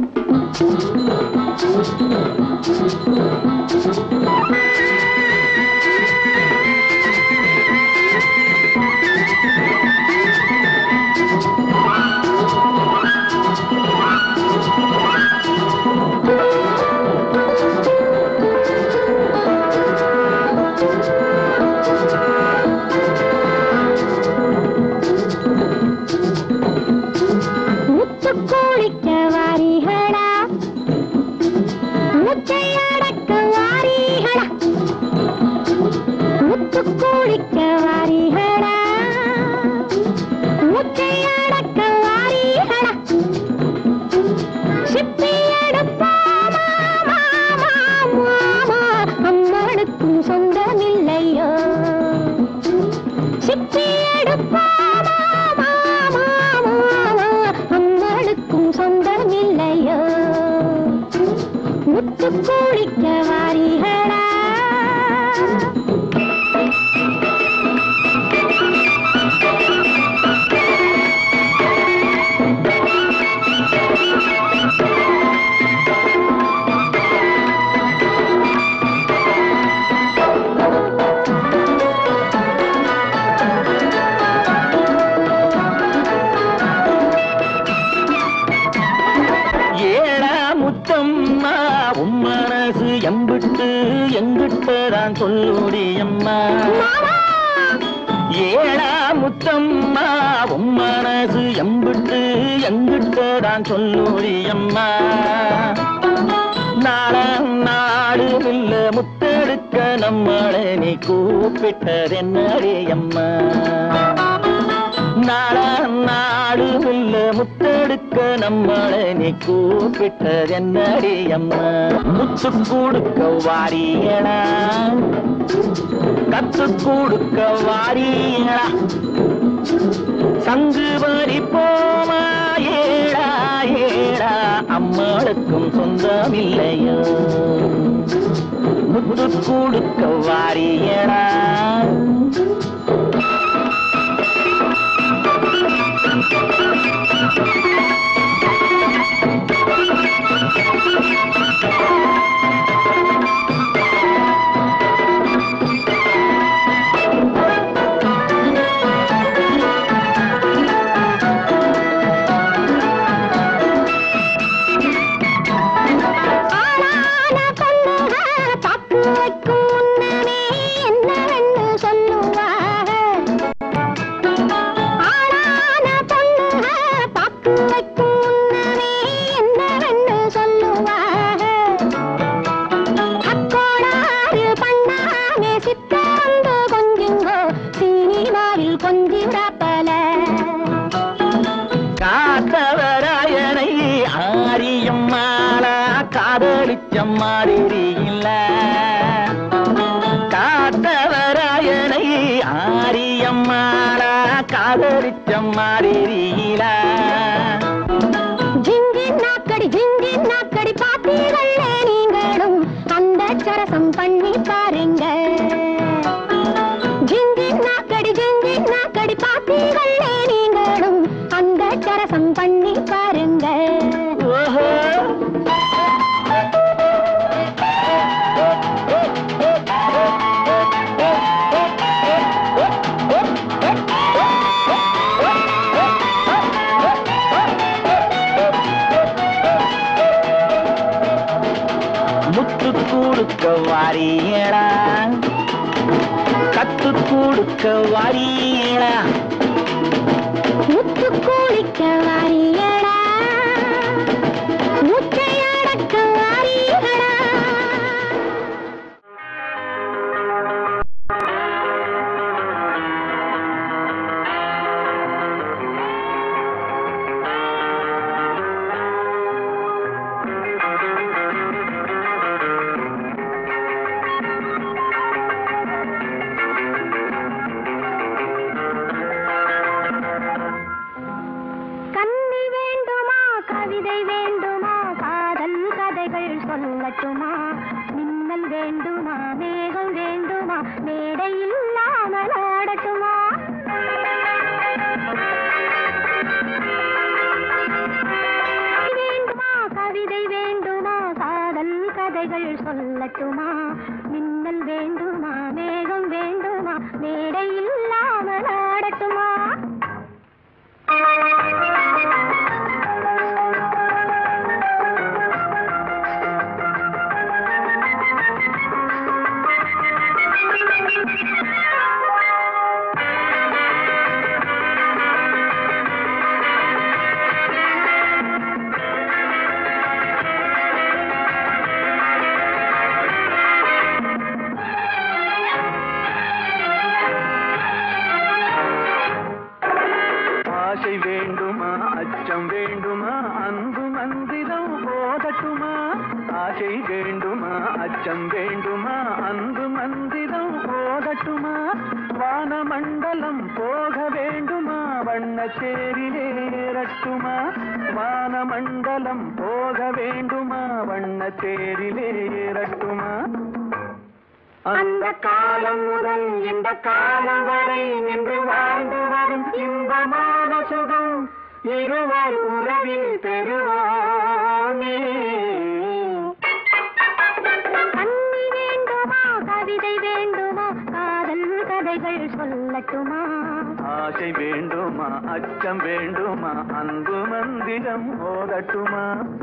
முத்துக்கோழிக்க வாரிகளா முச்சையடக்க வாரிகளா முத்துக்கோழிக்க வாரிகளா முச்சையடக்க வாரிகளா சிப்பி எடுப்போமா மாமா மாமா அம்மனுக்கும் சொந்தமில்லையோ சிப்பி எடுப்போமா மாமா மாமா அம்மனுக்கும் சொந்தமில்லையோ முத்துக்கோழிக்க வாரிகளா ஏழா முத்தம்மா உன் மனசு எம்பிட்டு எங்கிட்டதான் சொல்லுடி அம்மா ஏழா முத்தம்மா உன் மனசு எம்பிட்டு எங்கிட்டதான் சொல்லுடி அம்மா நாளாம் நாடு இல்ல முத்தெடுக்க நம்மளை நீ கூப்பிட்டதென்னடி அம்மா நாளாம் நாடு இல்ல முத்தெடுக்க நம்மளை நீ கூப்பிட்டதென்னடி அம்மா முத்து கொடுக்க வாரியடா கத்து கொடுக்க வாரியடா சங்கு வரி போமா ஏடா ஏடா அம்மாளுக்கும் சொந்தமில்லையோ முத்து கொடுக்க வாரியடா காத்தவராயனை ஆரியம்மாளா காதலிச்ச மாதிரி இல்ல காத்தவராயனை ஆரியம்மாளா காதலிச்ச மாதிரி இல்ல ஜிங்கின் நாக்கடி ஜிங்கின் நாக்கடி பாத்தீர்களே நீங்களும் அந்த சரசம் பண்ணி பாருங்க ஜிங்கின் நாக்கடி ஜிங்கின் நாக்கடி பாத்தீர்களே நீங்களும் அந்த சரசம் பண்ணி பாருங்க ஓஹோ முத்து கொடுக்க வாரியடா கத்து கொடுக்க வாரியடா முத்து கோழிக்க வாரியடா முச்சையடக்க ஆடட்டுமா மின்னல் வேண்டுமா மேகம் வேண்டுமா மேடை இல்லாமல் ஆடட்டுமா வேண்டுமா கவிதை வேண்டுமா காதல் கதைகள் சொல்லட்டுமா மின்னல் வேண்டுமா மேகம் வேண்டுமா மேடை இல்லாமல் ஆடட்டுமா வேண்டுமா அச்சம் வேண்டுமா அன்பு மந்திரம் போதட்டுமா ஆசை வேண்டுமா அச்சம் வேண்டுமா அன்பு மந்திரம் போதட்டுமா வானமண்டலம் போக வேண்டுமா வண்ணத்தேரிலே ஏறட்டுமா வானமண்டலம் போக வேண்டுமா வண்ணத்தேரிலே ஏறட்டுமா அந்த காலம் முதல் இந்த காலம் வரை நின்று வாழ்ந்து வரும் இன்பமான சுகம் இருவர் உறவில் பெறுவோமே கண்ணி வேண்டுமா கவிதை வேண்டுமா காதல் கதைகள் சொல்லட்டுமா ஆசை வேண்டுமா அச்சம் வேண்டுமா அன்பு மந்திரம் ஓதட்டுமா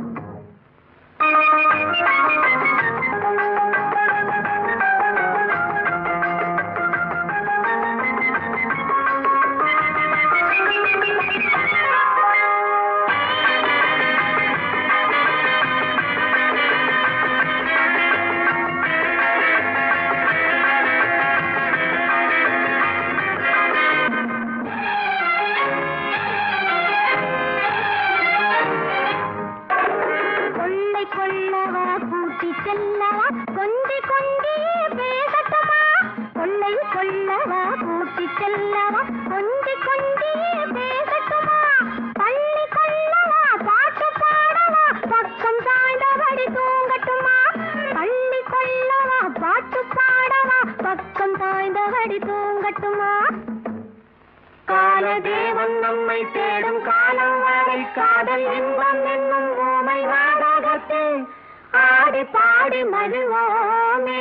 காலதேவன் நம்மை தேடும் காலம் வரை காதல் இன்பம் என்னும் ஊமை நாடகத்தில் ஆடி பாடி மகிழ்வோமே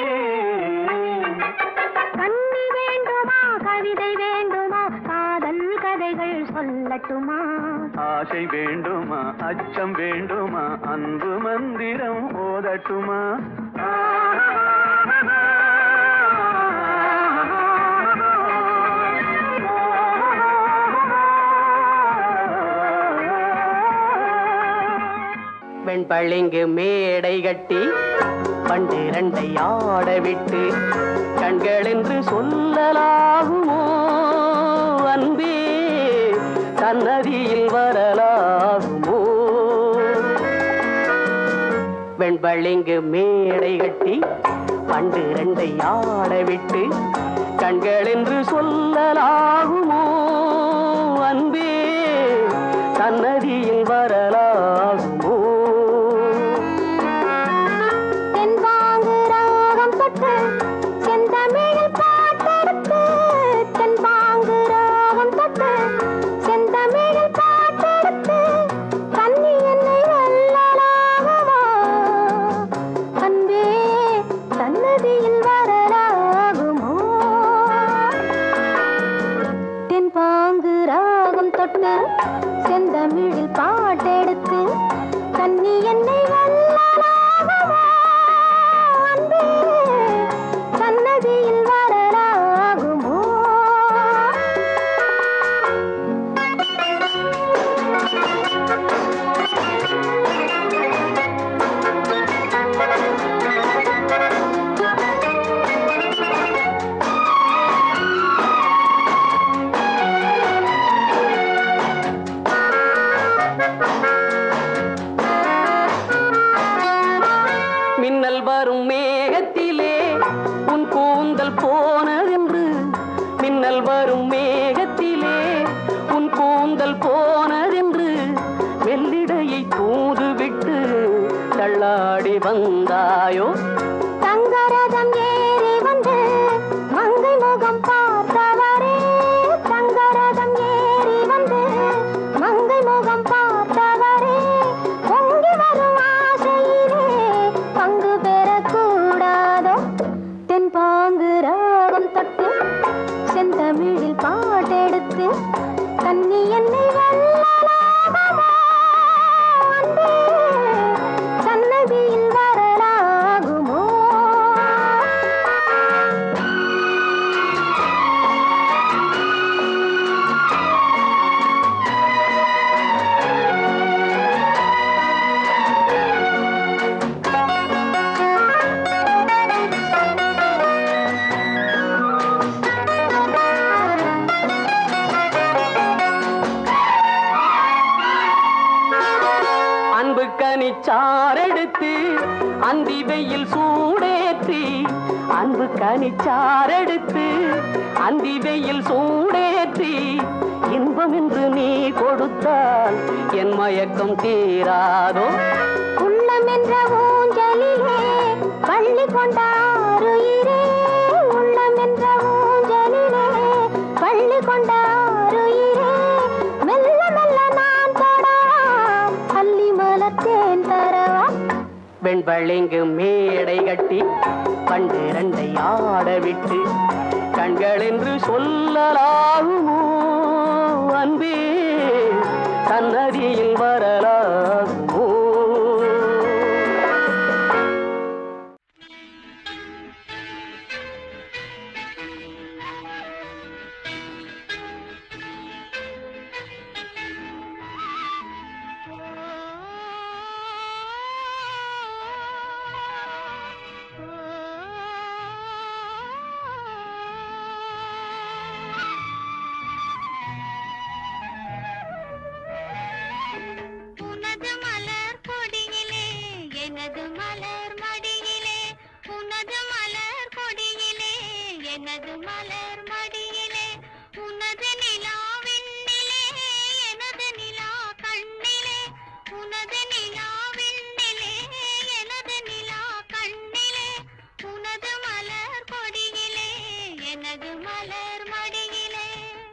கண்ணி வேண்டுமா கவிதை வேண்டுமா காதல் கதைகள் சொல்லட்டுமா ஆசை வேண்டுமா அச்சம் வேண்டுமா அன்பு மந்திரம் ஓதட்டுமா வெண்பளிங்கு மேடை கட்டி பண்டிரண்டை ஆட விட்டு கண்கள் என்று சொல்லலாகுமோ அன்பே சன்னதியில் வரலாகுமோ வெண்பளிங்கு மேடை கட்டி பண்டிரண்டை ஆட விட்டு கண்கள் என்று சொல்லலாகுமோ அன்பே சன்னதியில் வரலாகுமோ செந்தமிழில் பாட்டெடுத்து கண்ணி என்னை வல்லலாகுமோ அன்பே சன்னதியில் வரலாகுமோ மின்னல் வரும் மேகத்திலே உன் கூந்தல் போனதென்று மின்னல் வரும் மேகத்திலே உன் கூந்தல் போனதென்று வெள்ளிடையை தூது விட்டு தள்ளா பாடி வந்தாயோ தங்கரதம் ஏறி வந்து மங்கை முகம் பார்த்தவரே தங்கரதம் ஏறி வந்து மங்கை முகம் பார்த்தவரே பொங்கி வரும் ஆசையிலே பங்கு பெறக்கூடாதோ தென்பாங்கு ராகம் தொட்டு செந்தமிழில் பாட்டெடுத்து கண்ணி என்னை வெல்லலாகுமோ அன்பே சன்னதியில் வரலாகுமோ அன்பு கனிச்சாரெடுத்து அந்தி வெயில் சூடேற்றி அன்பு கனிச்சாரெடுத்து அந்தி வெயில் சூடேற்றி இன்பம் என்று நீ கொடுத்தால் என் மயக்கம் தீராதோ உள்ளம் என்ற ஊஞ்சலிலே பள்ளி கொண்டாருயிரே உள்ளம் என்ற ஊஞ்சலிலே பள்ளி கொண்டாருயிரே மெல்ல மெல்ல நான் தொடா அள்ளி மலத்தேன் தரவா வெண்பளிங்கு மேடை கட்டி பன்னிரண்டை ஆட விட்டு கண்கள் என்று சொல்லலாகுமோ அன்பே சன்னதியில் வரலாகுமோ எனது மலர் மடியிலே உனது நிலா விண்ணிலே எனது நிலா கண்ணிலே உனது நிலா விண்ணிலே எனது நிலா கண்ணிலே உனது மலர் கொடியிலே எனது மலர் மடியிலே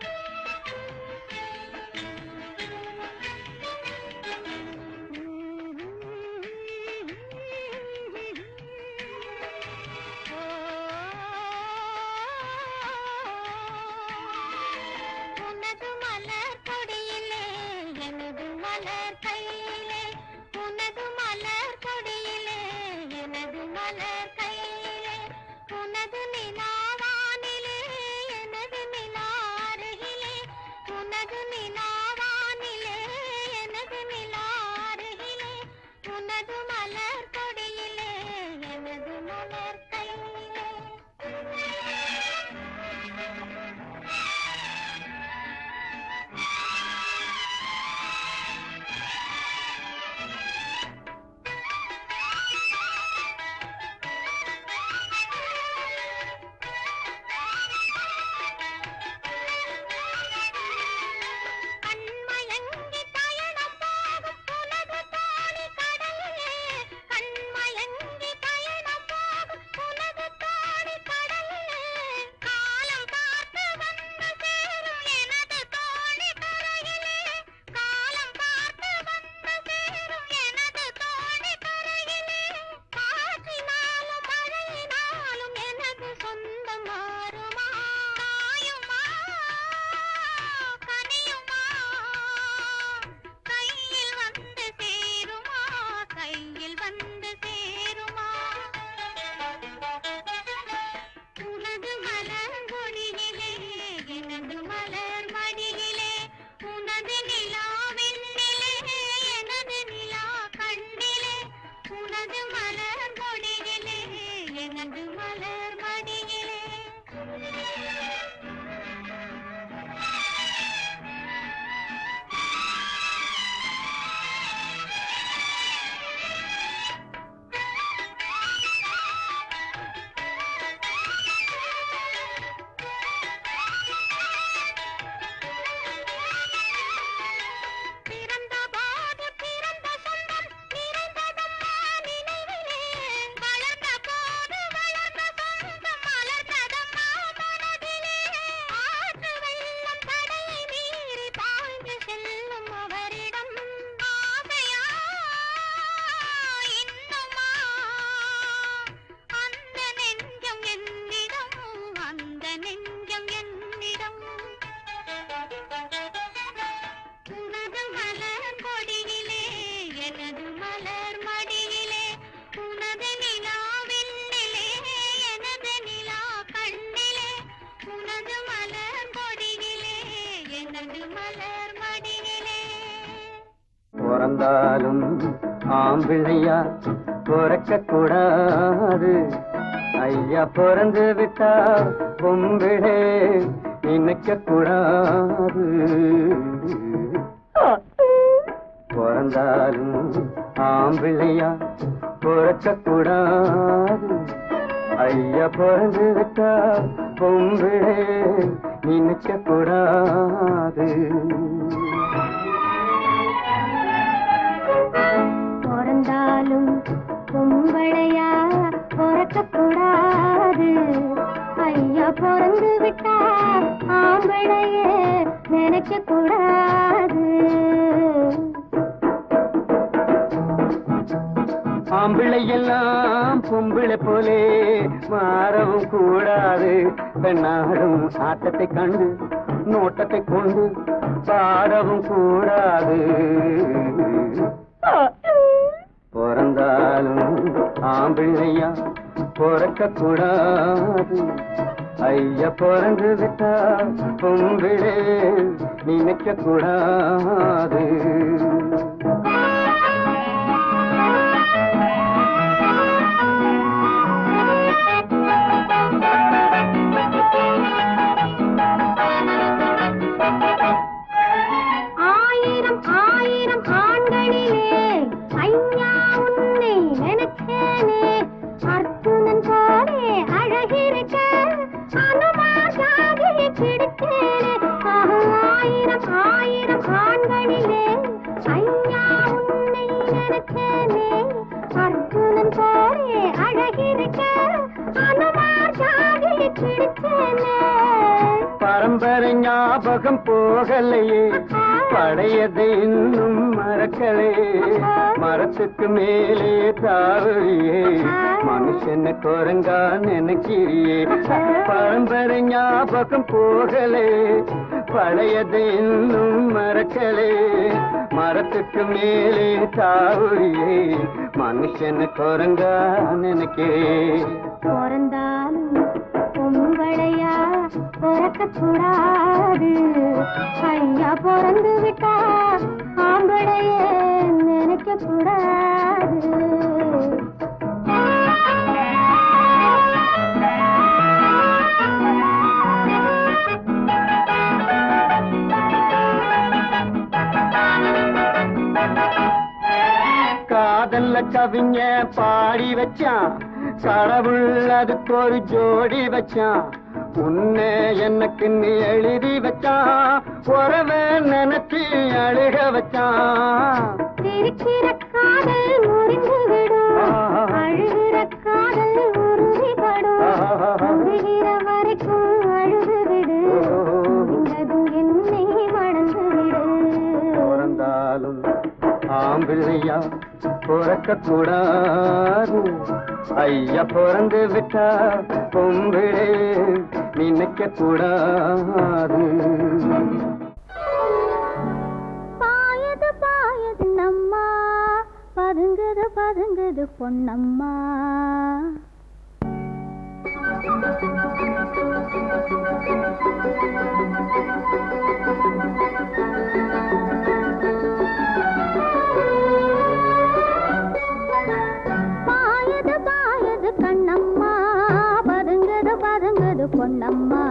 உனது மலர் கொடியிலே எனது மலர் கையிலே உனது மலர் கொடியிலே எனது மலர் கையிலே உனது நிலாவானிலே பிறந்தாலும் ஆம்பிள்ளையா பிறக்க கூடாது. ஐயா பிறந்து விட்டா பொம்பிளே நினைக்க கூடாது. பிறந்தாலும் ஆம்பிள்ளையா பிறக்க கூடாது. ஐயா பிறந்து விட்டா பொம்பிளே நினைக்க கூடாது. பிறந்தாலும் பொம்பளையா பிறக்க கூடாது. ஐயா பிறந்து விட்டா ஆம்பளையே நினைக்க கூடாது. ஆம்பிள்ளை எல்லாம் பொம்பிளை போலே மாறவும் கூடாது. பெண்ணாடும் ஆட்டத்தை கண்டு நோட்டத்தை கொண்டு பாடவும் கூடாது. பிறந்தாலும் ஆம்பிள்ளையா பிறக்க கூடாது. ஐயா பிறந்து விட்டா பொம்பிளே நினைக்க கூடாது. ஆயிரம் ஆயிரம் ஆண்களிலே ஐயா உன்னை நினைச்சேனே. அர்ஜுனன் போலே அழகிருக்க அனுமாசாகி பிடித்தேனே. ஆயிரம் ஆயிரம் ஆண்களிலே ஐயா உன்னை நினைச்சேனே. அர்ஜுனன் போலே அழகிருக்க அனுமாசாகி பிடித்தேனே. பரம்பரை ஞாபகம் போகலையே, பழையதை இன்னும் மறக்கலே. மரத்துக்கு மேலே தாவலியே, மனுஷன குரங்கா நினைக்கிறியே. பரம்பரை ஞாபகம் போகலே, பழையதை இன்னும் மறக்கலே. மரத்துக்கு மேலே தாவலியே, மனுஷன குரங்கா நினைக்கிறேன். பிறந்தாலும் பொம்பளையா பிறக்க கூடாது. ஐயா பிறந்து விட்டா ஆம்பளையே நினைக்க கூடாது. காதல்ல கவிஞ பாடி வச்சான், கடவுள் அதுக்கு ஒரு ஜோடி வச்சான். உன்னை எனக்கு நீ எழுதி வச்சான், உறவ நினைச்சி அழுக வச்சான். சிரிக்கிற காதல் முறிந்து விடும், அழுகிற காதல் உறுதிப்படும். உருகிற வரைக்கும் அழுது விடு, இந்ததும் என்னை மறந்து விடு. பிறந்தாலும் ஆம்பிள்ளையா பிறக்க கூடாது. ஐயா பிறந்து விட்டா பொம்பிளே நினைக்க கூடாது. பாயது பாயது நம்மா, பதுங்குது பதுங்குது பொன்னம்மா. பாயது பாயது கண்ணம்மா, பதுங்குது பதுங்குது பொன்னம்மா.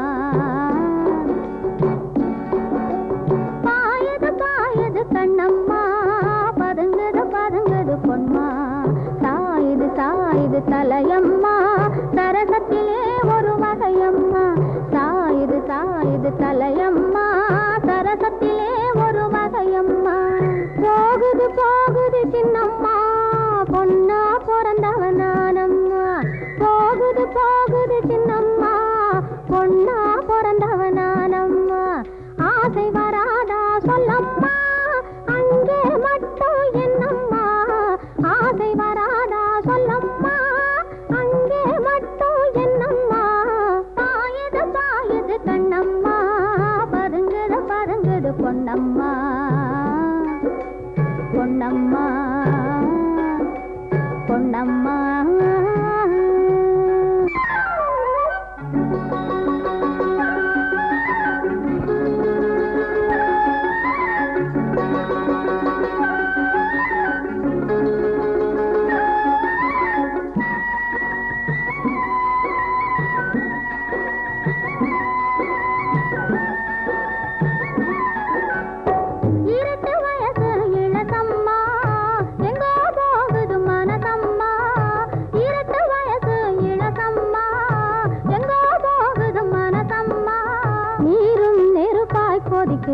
பாயது பாயது கண்ணம்மா, பதுங்குது பதுங்குது பொன்மா. சாயுது சாயுது தலையம்மா, சரசத்திலே ஒரு வகையம்மா. சாயுது சாயுது தலையம்மா, சரசத்திலே ஒரு வகையம்மா. போகுது போகுது சின்னம்மா, பொன்னா பிறந்தவன் நானம்மா. போகுது போகுது சின்னம்மா, பொன்னா பிறந்தவன் நானம்மா. ஆசை வராதா சொல்லம்மா, அங்கே மட்டும் என்னம்மா. ஆசை வராதா சொல்லம்மா, அங்கே மட்டும் என்னம்மா. பாயது பாயது கண்ணம்மா, பதுங்குது பதுங்குது பொன்னம்மா.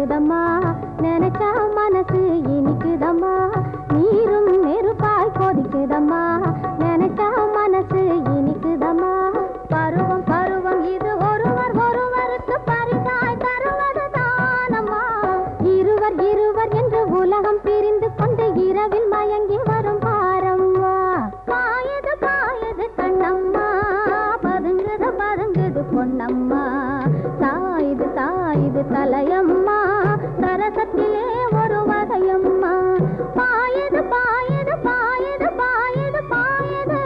பறக்குதம்மா நினைச்சா மனசு இனிக்குதம்மா நீரும் நெருப்பாய் கொதிக்குதம்மா நினைச்சா மனசு இனிக்குதம்மா பருவம் பருவம் இது ஒருவர் ஒருவருக்கு பரிசாய் தருவது தானம்மா இருவர் இருவர் என்று உலகம் பிரிந்து கொண்டு இரவில் மயங்கி வரும் பாரம்மா பாயது பாயது கண்ணம்மா பதுங்குது பதுங்குது பொன்னம்மா சாயுது சாயுது தலையம்மா சரசத்திலே ஒரு வகையம்மா பாயது பாயது பாயது பாயது பாயது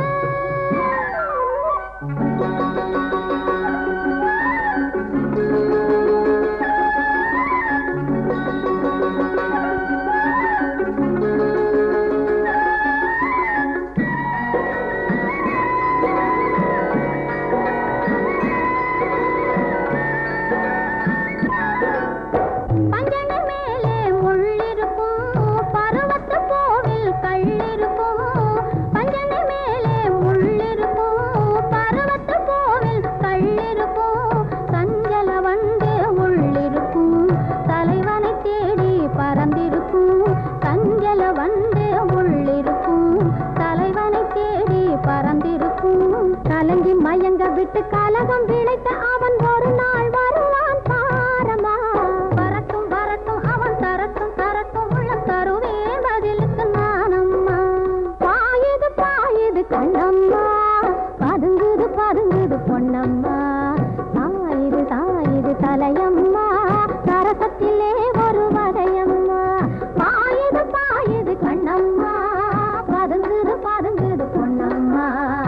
கலங்கி மயங்க விட்டு கலகம் விளைத்த அவன் ஒரு நாள் வருவான் பாரமா வரட்டும் வரட்டும் அவன் தரட்டும் தரட்டும் உள்ள தருவே பதிலுக்கு நானம்மா பாயுது பாயுது கண்ணம்மா பதுங்குது பதுங்குது பொன்னம்மா சாயுது சாயுது தலையம்மா சரசத்திலே ஒரு வகையம்மா பாயுது பாயுது கண்ணம்மா பதுங்குது பதுங்குது பொன்னம்மா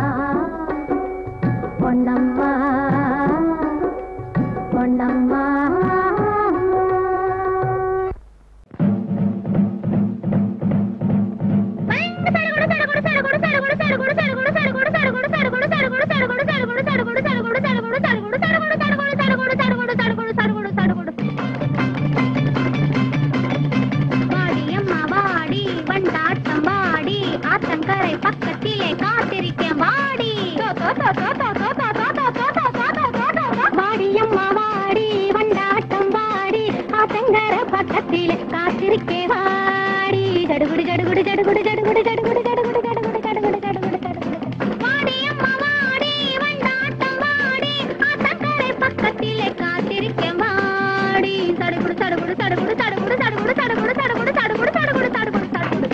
பொன்னம்மா பொன்னம்மா ஆத்தங்கரை பக்கத்திலே காத்திருக்கேன் வாடி வாடியம்மா வாடி வண்டாட்டம் வாடி ஆத்தங்கர பக்கத்திலே காத்திருக்கே வாடி ஜடுகுடு ஜடுகுடு ஜடுகுடு ஜடுகுடு ஜடுகுடு ஜடுகுடு ஜடுகுடு ஜடுகுடு ஜடுகுடு ஜடுகுடு வாடியம்மா வாடி வண்டாட்டம் வாடி ஆத்தங்கரை பக்கத்திலே காத்திருக்கே வாடி சடுகுடு சடுகுடு சடுகுடு சடுகுடு சடுகுடு சடுகுடு சடுகுடு சடுகுடு சடுகுடு சடுகுடு சடுகுடு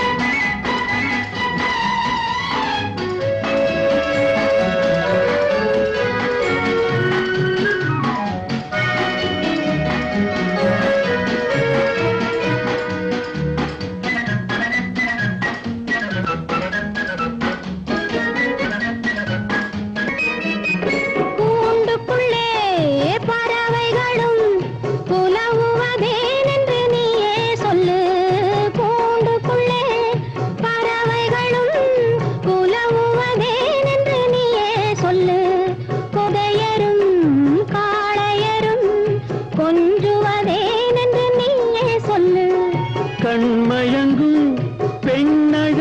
கூண்டுக்குள்ளே பறவைகளும்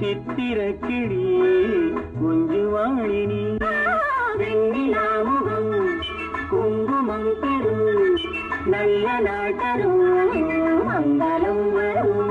சித்திர கிளி கொஞ்சு வாழினி வெண்ணிலாமுகம் குங்குமம் பெறும் நல்ல நாட்டரும் மங்களம் வரும்.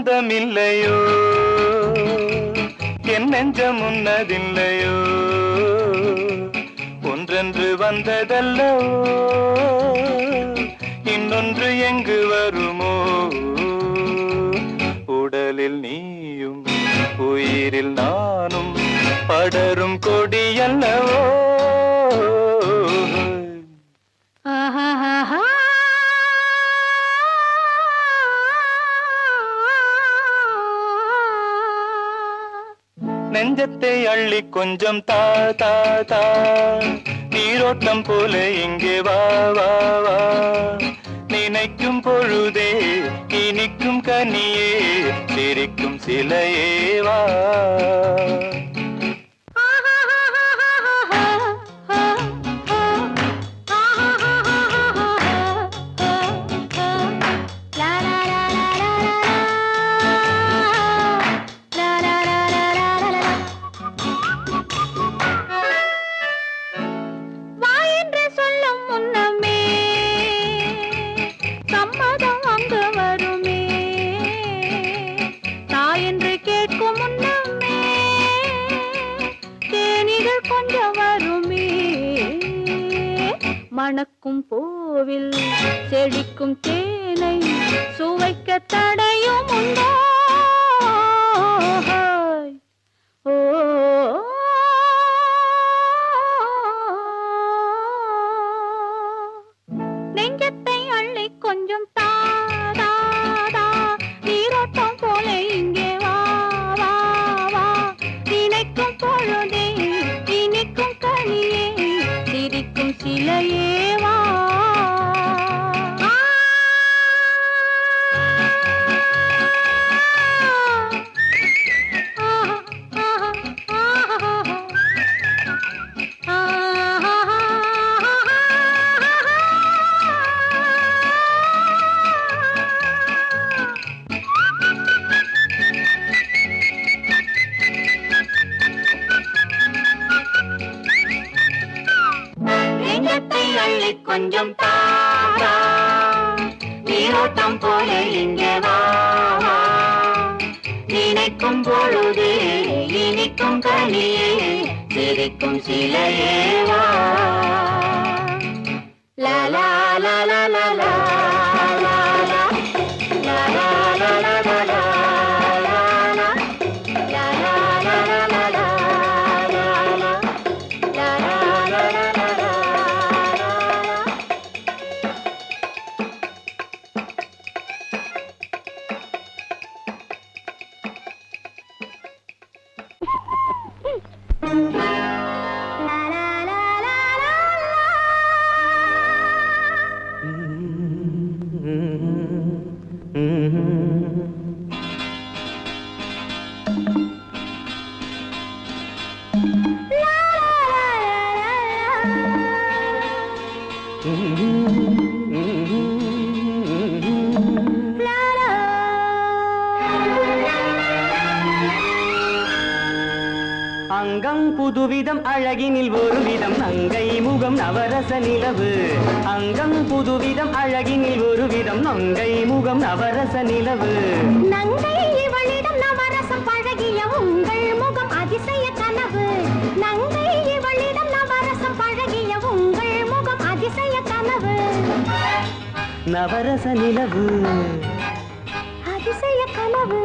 சொந்தமில்லையோ என் நெஞ்சம் உன்னதில்லையோ ஒன்றென்று வந்ததல்லோ இன்னொன்று எங்கு வருமோ உடலில் நீயும் உயிரில் நானும் படரும் கொடியல்லவோ நெஞ்சத்தை அள்ளி கொஞ்சம் தா தா தா நீரோட்டம் போல இங்கே வா வா வா நினைக்கும் பொழுதே இனிக்கும் கனியே சிரிக்கும் சிலையே வா மணக்கும் பூவில் செழிக்கும் தேனை சுவைக்க தடையும் உண்டோ ஓ நெஞ்சத்தை அள்ளி கொஞ்சம் தா தா தா நீரோட்டம் போல இங்கே வா வா வா நினைக்கும் பொழுதே இனிக்கும் கனியே சிரிக்கும் சிலையே வா கொஞ்சம் தாரா நீரோட்டம் போல இங்கே வா நினைக்கும் பொழுது இனிக்கும் கனியே சிரிக்கும் சிலையே வா லா லா லா லா லா லா லா லா லா லா லா லா லா அங்கம் புதுவிதம் அழகினில் ஒரு விதம் நங்கை முகம் நவரச நிலவு அங்கம் புதுவிதம் அழகினில் ஒரு விதம் நங்கை முகம் நவரச நிலவு நங்கை இவளிடம் நவரசம் பழகிய உங்கள் முகம் அதிசய கனவு நங்கை இவளிடம் நவரசம் பழகிய உங்கள் முகம் அதிசய கனவு நவரச நிலவு அதிசய கனவு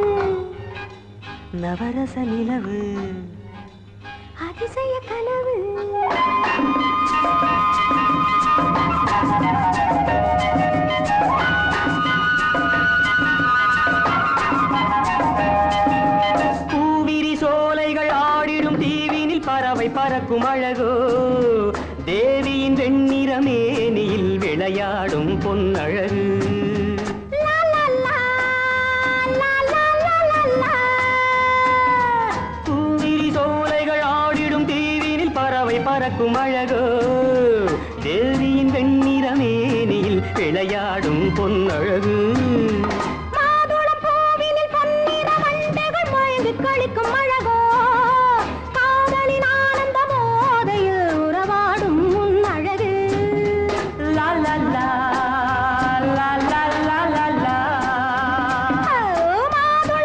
நவரச நிலவு அதிசய கனவு பூவிரி சோலைகள் ஆடிடும் தீவினில் பறவை பறக்கும் அழகோ தேவியின் வெண்ணிற மேனியில் விளையாடும் பொன்னழகு பறக்கும் அழகோ தேவியின் வெண்ணிற மேனியில் விளையாடும் பொன்னழகு மாதுளம் பூவினில் பொன்னிற வண்டுகள் மயங்கி களிக்கும் அழகோ காதலின் ஆனந்த போதையில் உறவாடும் உன் அழகு லா லா லா லா லா லா லா லா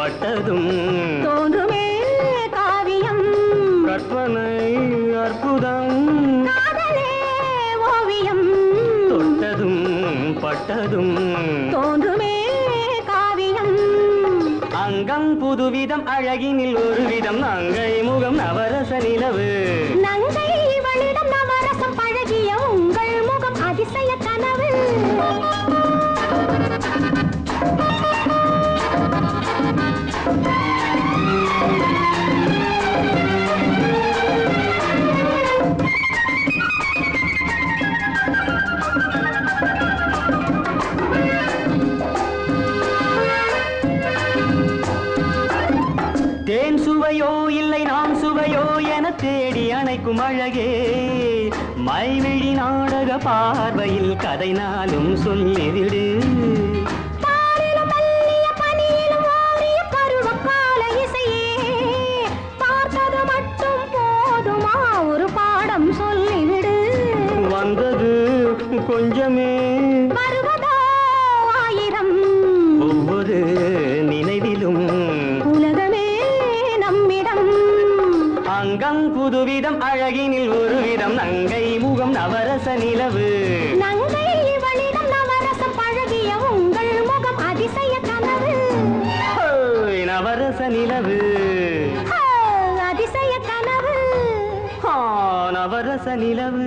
பட்டதும் தோன்றுமே காவியம் கற்பனை அற்புதம் காதலே ஓவியம் தொட்டதும் பட்டதும் தோன்றுமே காவியம் அங்கம் புதுவிதம் அழகினில் ஒரு விதம் நங்கை முகம் நவரச நிலவு நங்கை இவளிடம் நவரசம் பழகிய உங்கள் முகம் அதிசய கனவு தேன் சுவையோ இல்லை நான் சுவையோ என தேடி அணைக்கும் அழகே மைவிழி நாடக பார்வையில் கதை நாளும் சொல்லிவிடு ஒரு பாடம் சொல்லிவிடு வந்தது கொஞ்சமே வருவதோ ஆயிரம் ஒவ்வொரு நினைவிலும் உலகமே நம்மிடம் அங்கம் புதுவிதம் அழகினில் ஒரு விதம் நங்கை முகம் நவரச நிலவு நங்கை இவளிடம் நவரசம் பழகிய உங்கள் முகம் அதிசய கனவு ஹோய், நவரச நிலவு ஹோ, அதிசய கனவு ஹா, நவரச நிலவு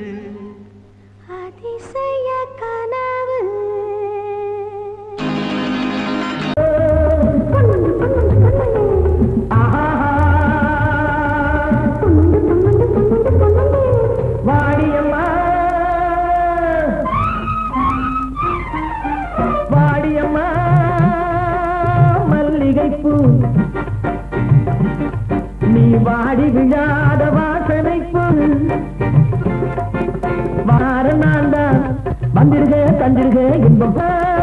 அதிசய கனவு வாடியம்மா வாடியம்மா மல்லிகைப்பூ நீ வாடி விழாத வாசனைப்பூ வார நான் தான் வந்திருக தந்திருக இன்பம்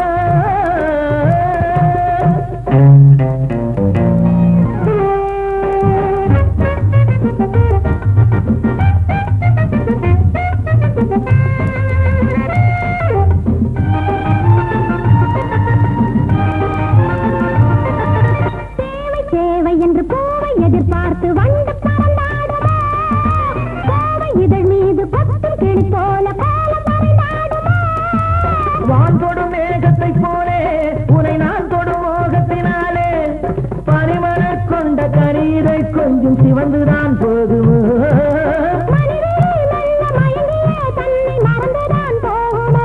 தேவை என்று பூவை எதிர்பார்த்து வந்து பறந்தாடுமா பூவை இதழ் மீது கொத்தும் கிளி போல கோலம் மறைந்தாடுமா வான் தொடும் மேகத்தை போலே உனை நான் தொடும் மோகத்தினாலே பனிமலர் கொண்ட கரீரை கொஞ்சம் சிவந்துதான் போகுமோ மனிதரை மெல்ல மயங்கியே தன்னை மறந்துதான் போகுமோ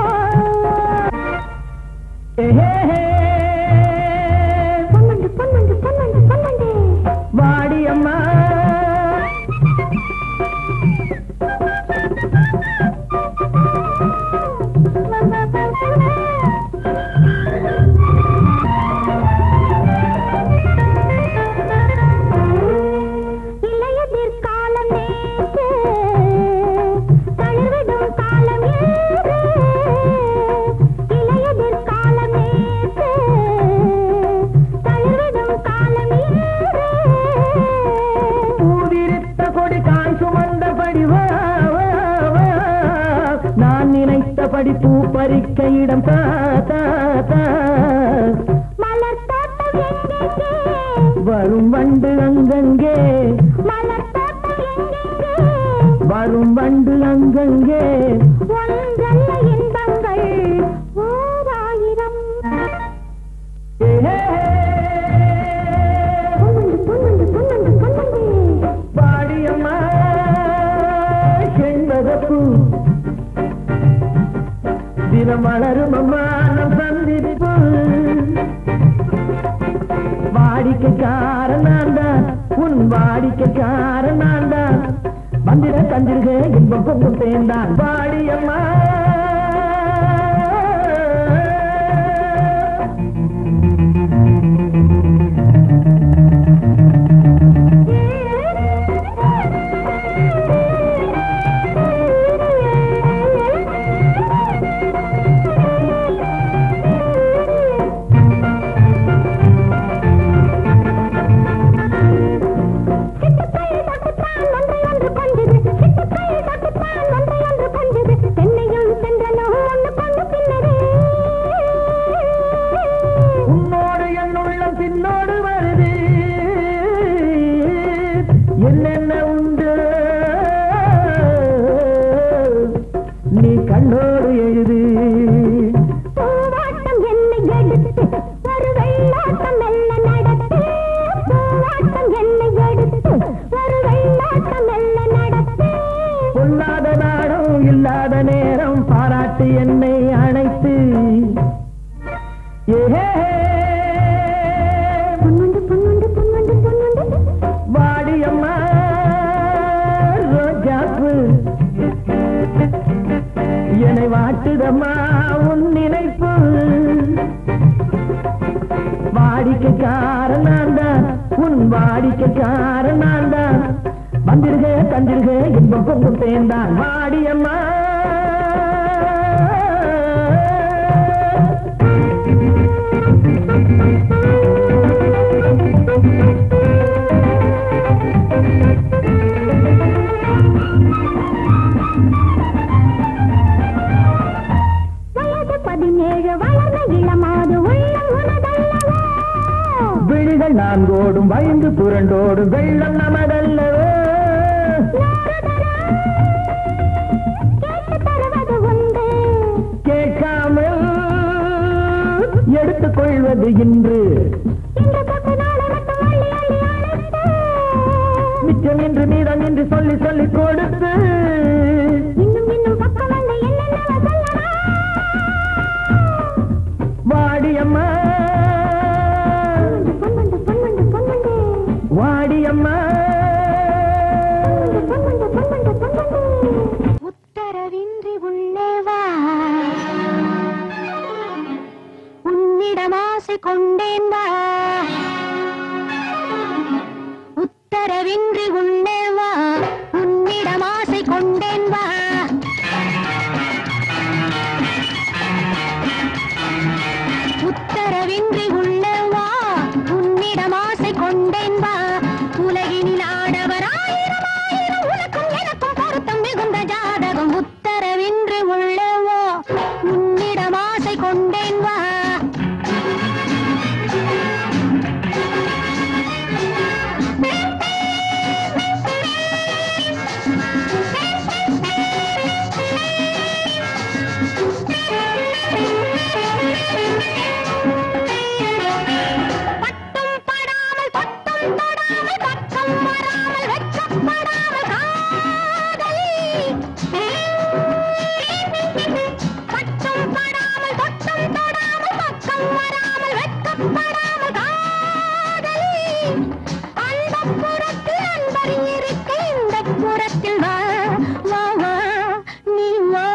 பொன்மண்டு பொன்மண்டு பொன்மண்டு பொன்மண்டு வாடியம்மா இளையதிர் காலம் நேற்று தழுவிடும் காலம் ஏறு இளையதிர் காலம் நேற்று தழுவிடும் காலம் ஏறு பூவிருத்த கொடி கான் சுமந்தபடி வா வா, வா. நான் நினைத்தபடி பூ பறிக்க இடம் தா தா, தா. மலர் தோட்டம் எங்கெங்கே வரும் வண்டு அங்கங்கே மலர் தோட்டம் எங்கெங்கே வரும் வண்டு அங்கங்கே ஒன்றல்ல இன்பங்கள் ஓராயிரம் பொன்மண்டு பொன்மண்டு பொன்மண்டு பொன்மண்டு பாடியம்மா செண்பகப்பூ தினம் மலரும் அம்மா நம் சந்திப்பு வாடிக்கைக்காரன் நான் தான் உன் வாடிக்கைக்காரன் நான் தான் வந்திட தந்திருக இன்பம் பொங்கும் தேர்ந்தான் பாடியம்மா சிட்டுப்பை தொட்டுத்தான் ஒன்றை ஒன்று கொஞ்சுது சிட்டுப்பை தொட்டுத்தான் ஒன்றை ஒன்று கொஞ்சுது தென்னையில் கண்ணோடு எழுது. பூவாட்டம் என்னை எடுத்து ஒரு வெள்ளாட்டம் மெல்ல நடத்து. பூவாட்டம் என்னை எடுத்து ஒரு வெள்ளாட்டம் மெல்ல நடத்து. பொல்லாத நாடம் இல்லாத நேரம் பாராட்டு என்னை அணைத்து. ஏஹே பொன்னுண்டு பொன்னுண்டு பொன்னுண்டு பொன்னுண்டு வாடியம்மா ரோஜாப்பு என்னை வாட்டுதம்மா உன் நினைப்பு. வாடிக்கைக்காரன் நான் தான், உன் வாடிக்கைக்காரன் நான் தான். வந்திருக தந்திருக இன்பம் பொங்கும் தேர்ந்தான் வாடியம்மா. வயது பதினேழு வளர்ந்த இளமாது உள்ளம் உனதல்லவோ. விழிகள் நான்கோடும் வயந்து புரண்டோடும் வெள்ளம் நமதல்லவோ. கேட்டு தருவது உண்டு, கேட்காமல் எடுத்துக் கொள்வது இன்று. இன்று தொட்டு நாளை மட்டும் அள்ளி அள்ளி அழைத்து. மிச்சம் என்று மீதம் என்று சொல்லி சொல்லி கொடுத்து. இன்னும் இன்னும் பக்கம் வந்து என்னென்ன சொல்லவா. வாடியம்மா பொன்னுண்டு பொன்னுண்டு பொன்னுண்டு வாடியம்மா. பொன்னுண்டு பொன்னுண்டு பொன்னுண்டு. உத்தரவின்றி உள்ளே வா, உன்னிடம் ஆசை கொண்டேன் வா. உத்தரவின்றி உள்ளே வா, உன்னிடம் ஆசை கொண்டேன் வா. உத்தரவின்றி உள்ளே வா, உன்னிடம் ஆசை கொண்டேன் வா. உலகினில் ஆடவர் ஆயிரம் ஆயிரம், உனக்கும் எனக்கும் பொருத்தம் மிகுந்த ஜாதகம். உத்தரவின்றி உள்ளே வா, உன்னிடம் ஆசை கொண்டேன் வா. பட்டும் படாமல் பட்டும் தொடாமல் பக்கம் வராமல் வெட்கப்படாமல் காதலி. பட்டும் படாமல் பட்டும் தொடாமல் பக்கம் வராமல் வெட்கப்படாமல் காதலி. அந்தப் புறத்தில் அன்பர் இருக்க இந்தப் புறத்தில் வா வா வா நீ வா.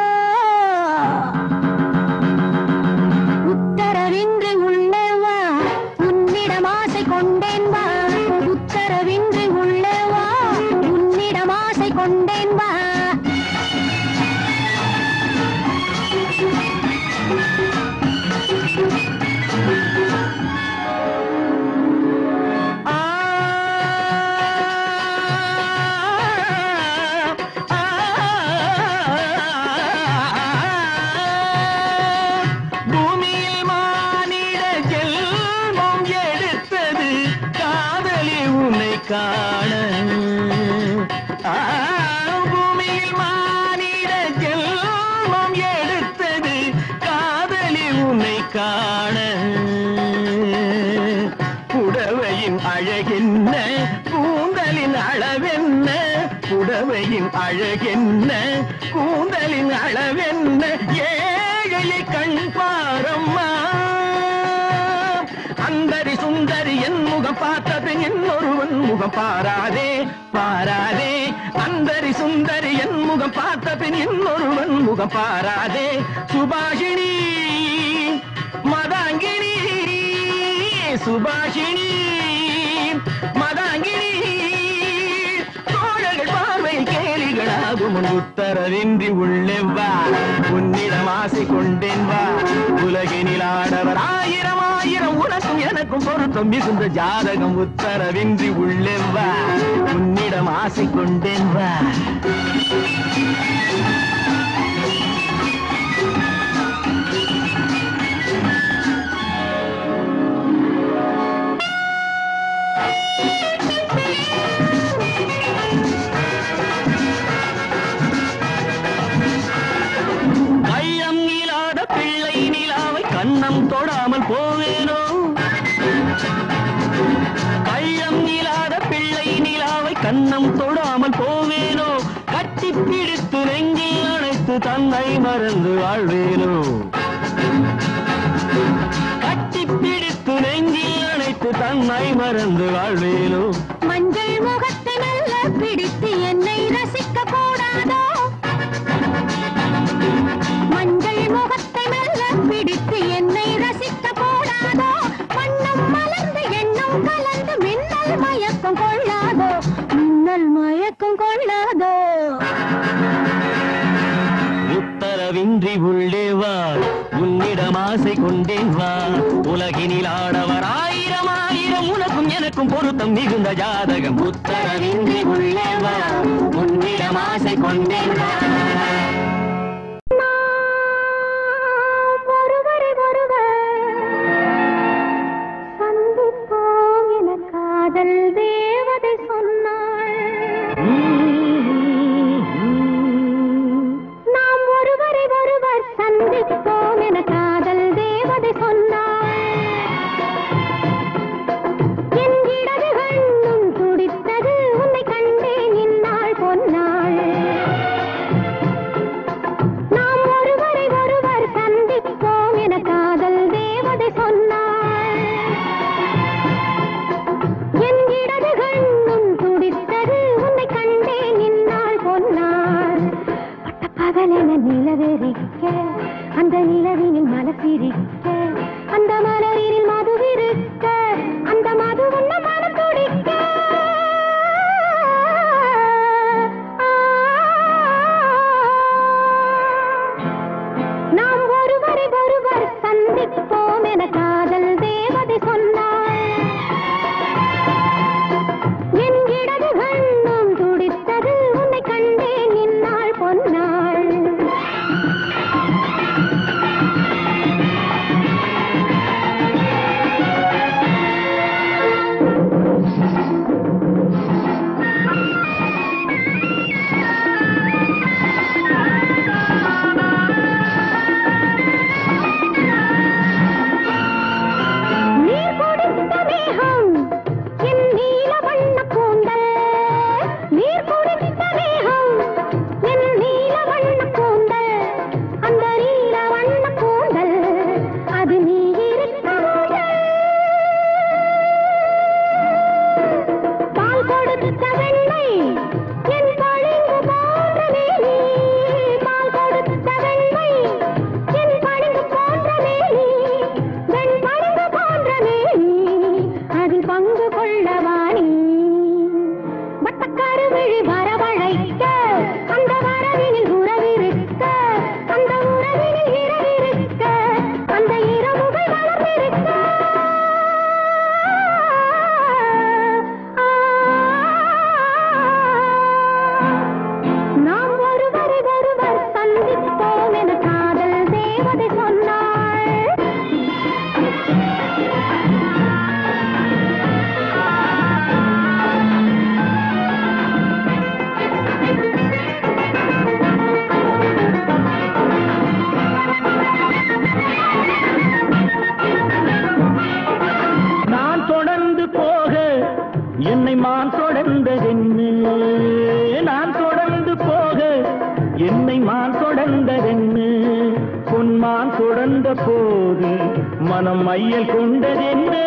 உத்தரவின்றி உள்ளே வா, உன்னிடம் ஆசை கொண்டேன் வா. உத்தரவின்றி உள்ளே வா, உன்னிடம் ஆசை கொண்டேன் வா. ஆ, ஆ, பூமியில் மானிட ஜென்மம் எடுத்தது காதலி உன்னை காண. ஆ, பூமியில் மானிட ஜென்மம் எடுத்தது காதலி உன்னை காண. புடவையின் அழகென்ன கூந்தலின் அளவென்ன, புடவையின் அழகென்ன கூந்தலின் அளவென்ன, ஏழையை கண் பாரம்மா. அந்தரி சுந்தரி என் முகம் பார்த்தது இன்னொருவன் முகம் பாராதே பாராதே. அந்தரி சுந்தரி என் முகம் பார்த்த பின் இன்னொருவன் முகம் பாராதே. சுபாஷினி மதாங்கினி சுபாஷினி மதாங்கினி, தோழர்கள் பார்வை கேலிகளாகும். உன் உத்தரவின்றி உள்ளே வா, உன்னிடம் ஆசை கொண்டேன் வா. உலகினில் ஆடவர் ஆயிரம் ஆயிரம், உனக்கும் எனக்கும் பொருத்தம் மிகுந்த ஜாதகம். உத்தரவின்றி உள்ளே வா, உன்னிடம் ஆசை கொண்டேன் வா. கண்ணம் தொடாமல் போவேனோ கட்டி பிடித்து நெஞ்சில் அணைத்து தன்னை மறந்து வாழ்வேனோ கட்டி பிடித்து நெஞ்சில் அணைத்து தன்னை மறந்து வாழ்வேனோ மஞ்சள் முகத்தை மெல்ல பிடித்து என்னை ரசிக்க கூடாதோ மஞ்சள் முகத்தை மெல்ல பிடித்து என்னை ரசிக்க கூடாதோ வண்ணம் மலர்ந்து எண்ணம் கலந்து மின்னல் மயக்கம் கொள்ளாதோ மின்னல் மயக்கம் கொள்ளாதோ உத்தரவின்றி உள்ளே வா உன்னிடம் ஆசை கொண்டேன் வா உலகினில் ஆடவர் ஆயிரம் ஆயிரம் உனக்கும் எனக்கும் பொருத்தம் மிகுந்த ஜாதகம் உத்தரவின்றி உள்ளே வா உன்னிடம் ஆசை கொண்டேன் வா ஒருவரை ஒருவர் சந்திப்போம் என காதல் தேவதை சொன்னாள் நாம் ஒருவரை ஒருவர் சந்திப்போம் என காதல் தேவதை சொன்னாள் என் இடது கண்ணும் துடித்தது உன்னை கண்டேன் இந்நாள் பொன்னாள் நாம் ஒருவரை ஒருவர் சந்திப்போம் என காதல் தேவதை சொன்னாள் என் இடது கண்ணும் துடித்தது உன்னை கண்டேன் இந்நாள் பொன்னாள் பட்டப்பகலென நிலவெறிக்க அந்த நிலவினில் மனசிரிக்க அந்த மலரினில் மதுவிருக்க அந்த மது உன்ன மனம் துடிக்க நாம் ஒருவரை ஒருவர் சந்திப்போம் என காதல் தேவதை சொன்னாள் என் இடது கண்ணும் துடித்தது உன்னை கண்டேன் இந்நாள் பொன்னாள் நீர் குடித்த மேகம் என் நீல வண்ண கூந்தல் நீர் குடித்த மேகம் என் நீல வண்ண கூந்தல் அந்த நீல வண்ண கூந்தல் அது நீ இருக்க முதல் பால் கொடுத்த வெண்ணை என் பளிங்கு போன்ற மேனி பால் கொடுத்த வெண்ணை என் பளிங்கு போன்ற மேனி வெண் பளிங்கு போன்ற மேனி அதில் பங்கு கொள்ளவாணி வட்டக்கருவிழி வரவழைக்க அந்த வரவினில் உறவிருக்க அந்த உறவினில் இரவிருக்க அந்த இரவுகள் வளர்ந்திருக்க நாம் ஒருவரை ஒருவர் சந்திப்போம் என காதல் தேவதை சொன்னாள் நான் தொடர்ந்து போக என்னை மான் தொடர்ந்ததென்னு நான் தொடர்ந்து போக என்னை மான் தொடர்ந்ததென்னு பொன்மான் தொடர்ந்த போது மனம் மையல் கொண்டதென்னு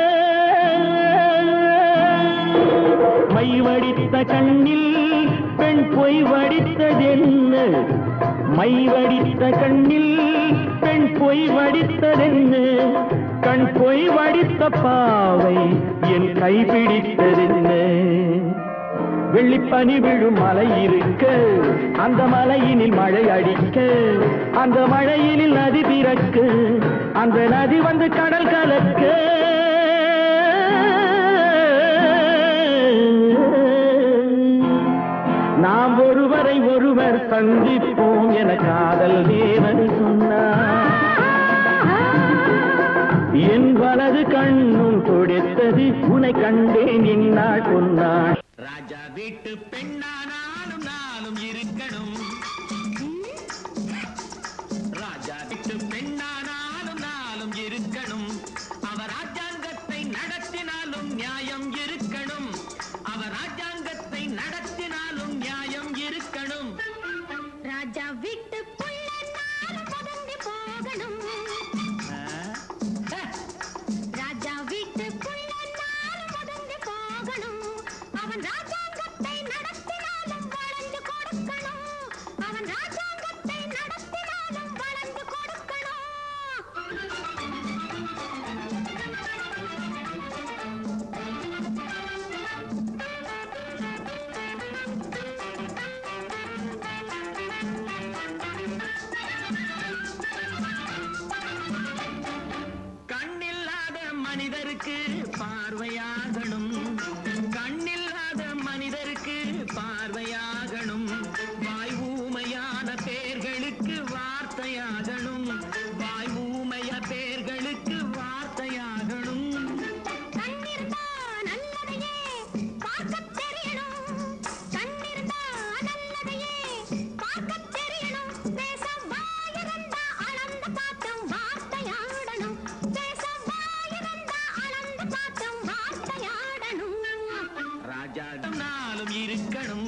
மை வடித்த கண்ணில் பெண் பொய் வடித்ததென்னு மை வடித்த கண்ணில் பெண் பொய் வடித்ததென்னு கண் பொய் வடித்த பாவை என் கை பிடித்ததென்ன வெள்ளிப்பனி விழும் மலை இருக்க அந்த மலையினில் மழை அடிக்க அந்த மழையினில் நதி பிறக்க அந்த நதி வந்து கடல் கலக்க நாம் ஒருவரை ஒருவர் சந்திப்போம் என காதல் தேவன் சொன்னார் என் வலது கண்ணும் துடித்தது உன்னை கண்டேன் இந்நாள் பொன்னாள் ராஜா வீட்டு பெண்ணானாலும் நானும் இருக்கணும் ராஜா வீட்டு பெண்ணானாலும் நானும் இருக்கணும் அவர் ராஜாங்கத்தை நடத்தினாலும் நியாயம் இருக்கணும் அவர் ராஜாங்கத்தை ராஜா நாளும் இருக்கணும்.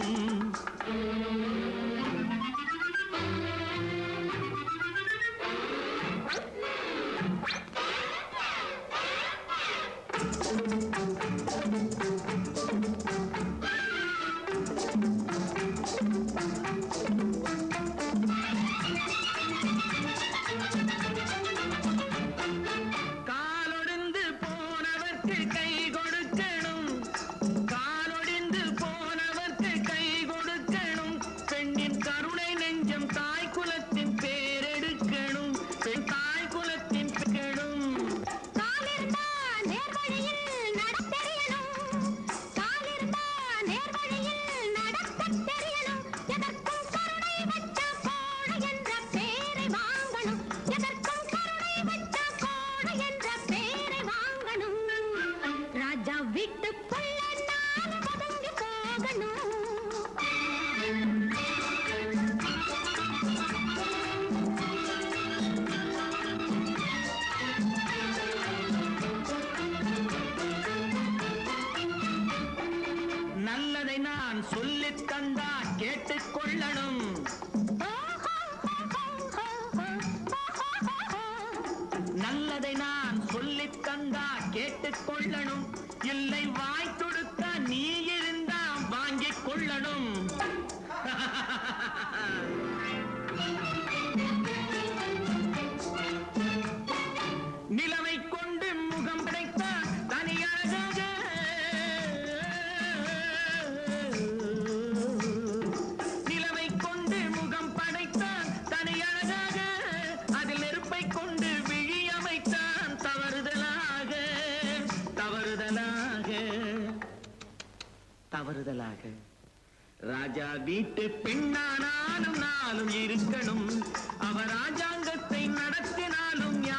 காலொடிந்து போனவர்க்கு கை கொடுக்கணும், காலொடிந்து போனவர்க்கு கை கொடுக்கணும். பெண்ணின் கருணை நெஞ்சம் தாய் குலத்தின் பேரெடுக்கணும், பெண் தாய் குலத்தின் பெண்ணும். காலிருந்தா நேர்வழியில் நடத்தெரியணும், காலிருந்தா நேர்வழியில் நடக்கத் தெரியணும். எதற்கும் கருணை வச்ச கோடு என்ற பேரை வாங்கணும், எதற்கும் கருணை வச்ச கோடு என்ற பேரை வாங்கணும். ராஜா வீட்டுக்குள்ள நானும் பதுங்கி போகணும். நல்லதை நான் சொல்லித் தந்தா கேட்டுக்கொள்ளணும், நல்லதை நான் சொல்லித் தந்தா கேட்டுக்கொள்ளணும். இல்லை வாய் கொடுத்தா நீ இருந்தா வாங்கிக் கொள்ளணும். நிலவை கொண்டு முகம் படைத்த தனியழகாக, நிலவை கொண்டு முகம் படைத்தான் தனியழகாக, அதில் நெருப்பை கொண்டு விழி அமைத்தான் தவறுதலாக, தவறுதலாக, தவறுதலாக. ராஜா வீட்டு பெண்ணானாலும் நாளும் இருக்கணும், அவர் ராஜாங்கத்தை நடத்தினாலும்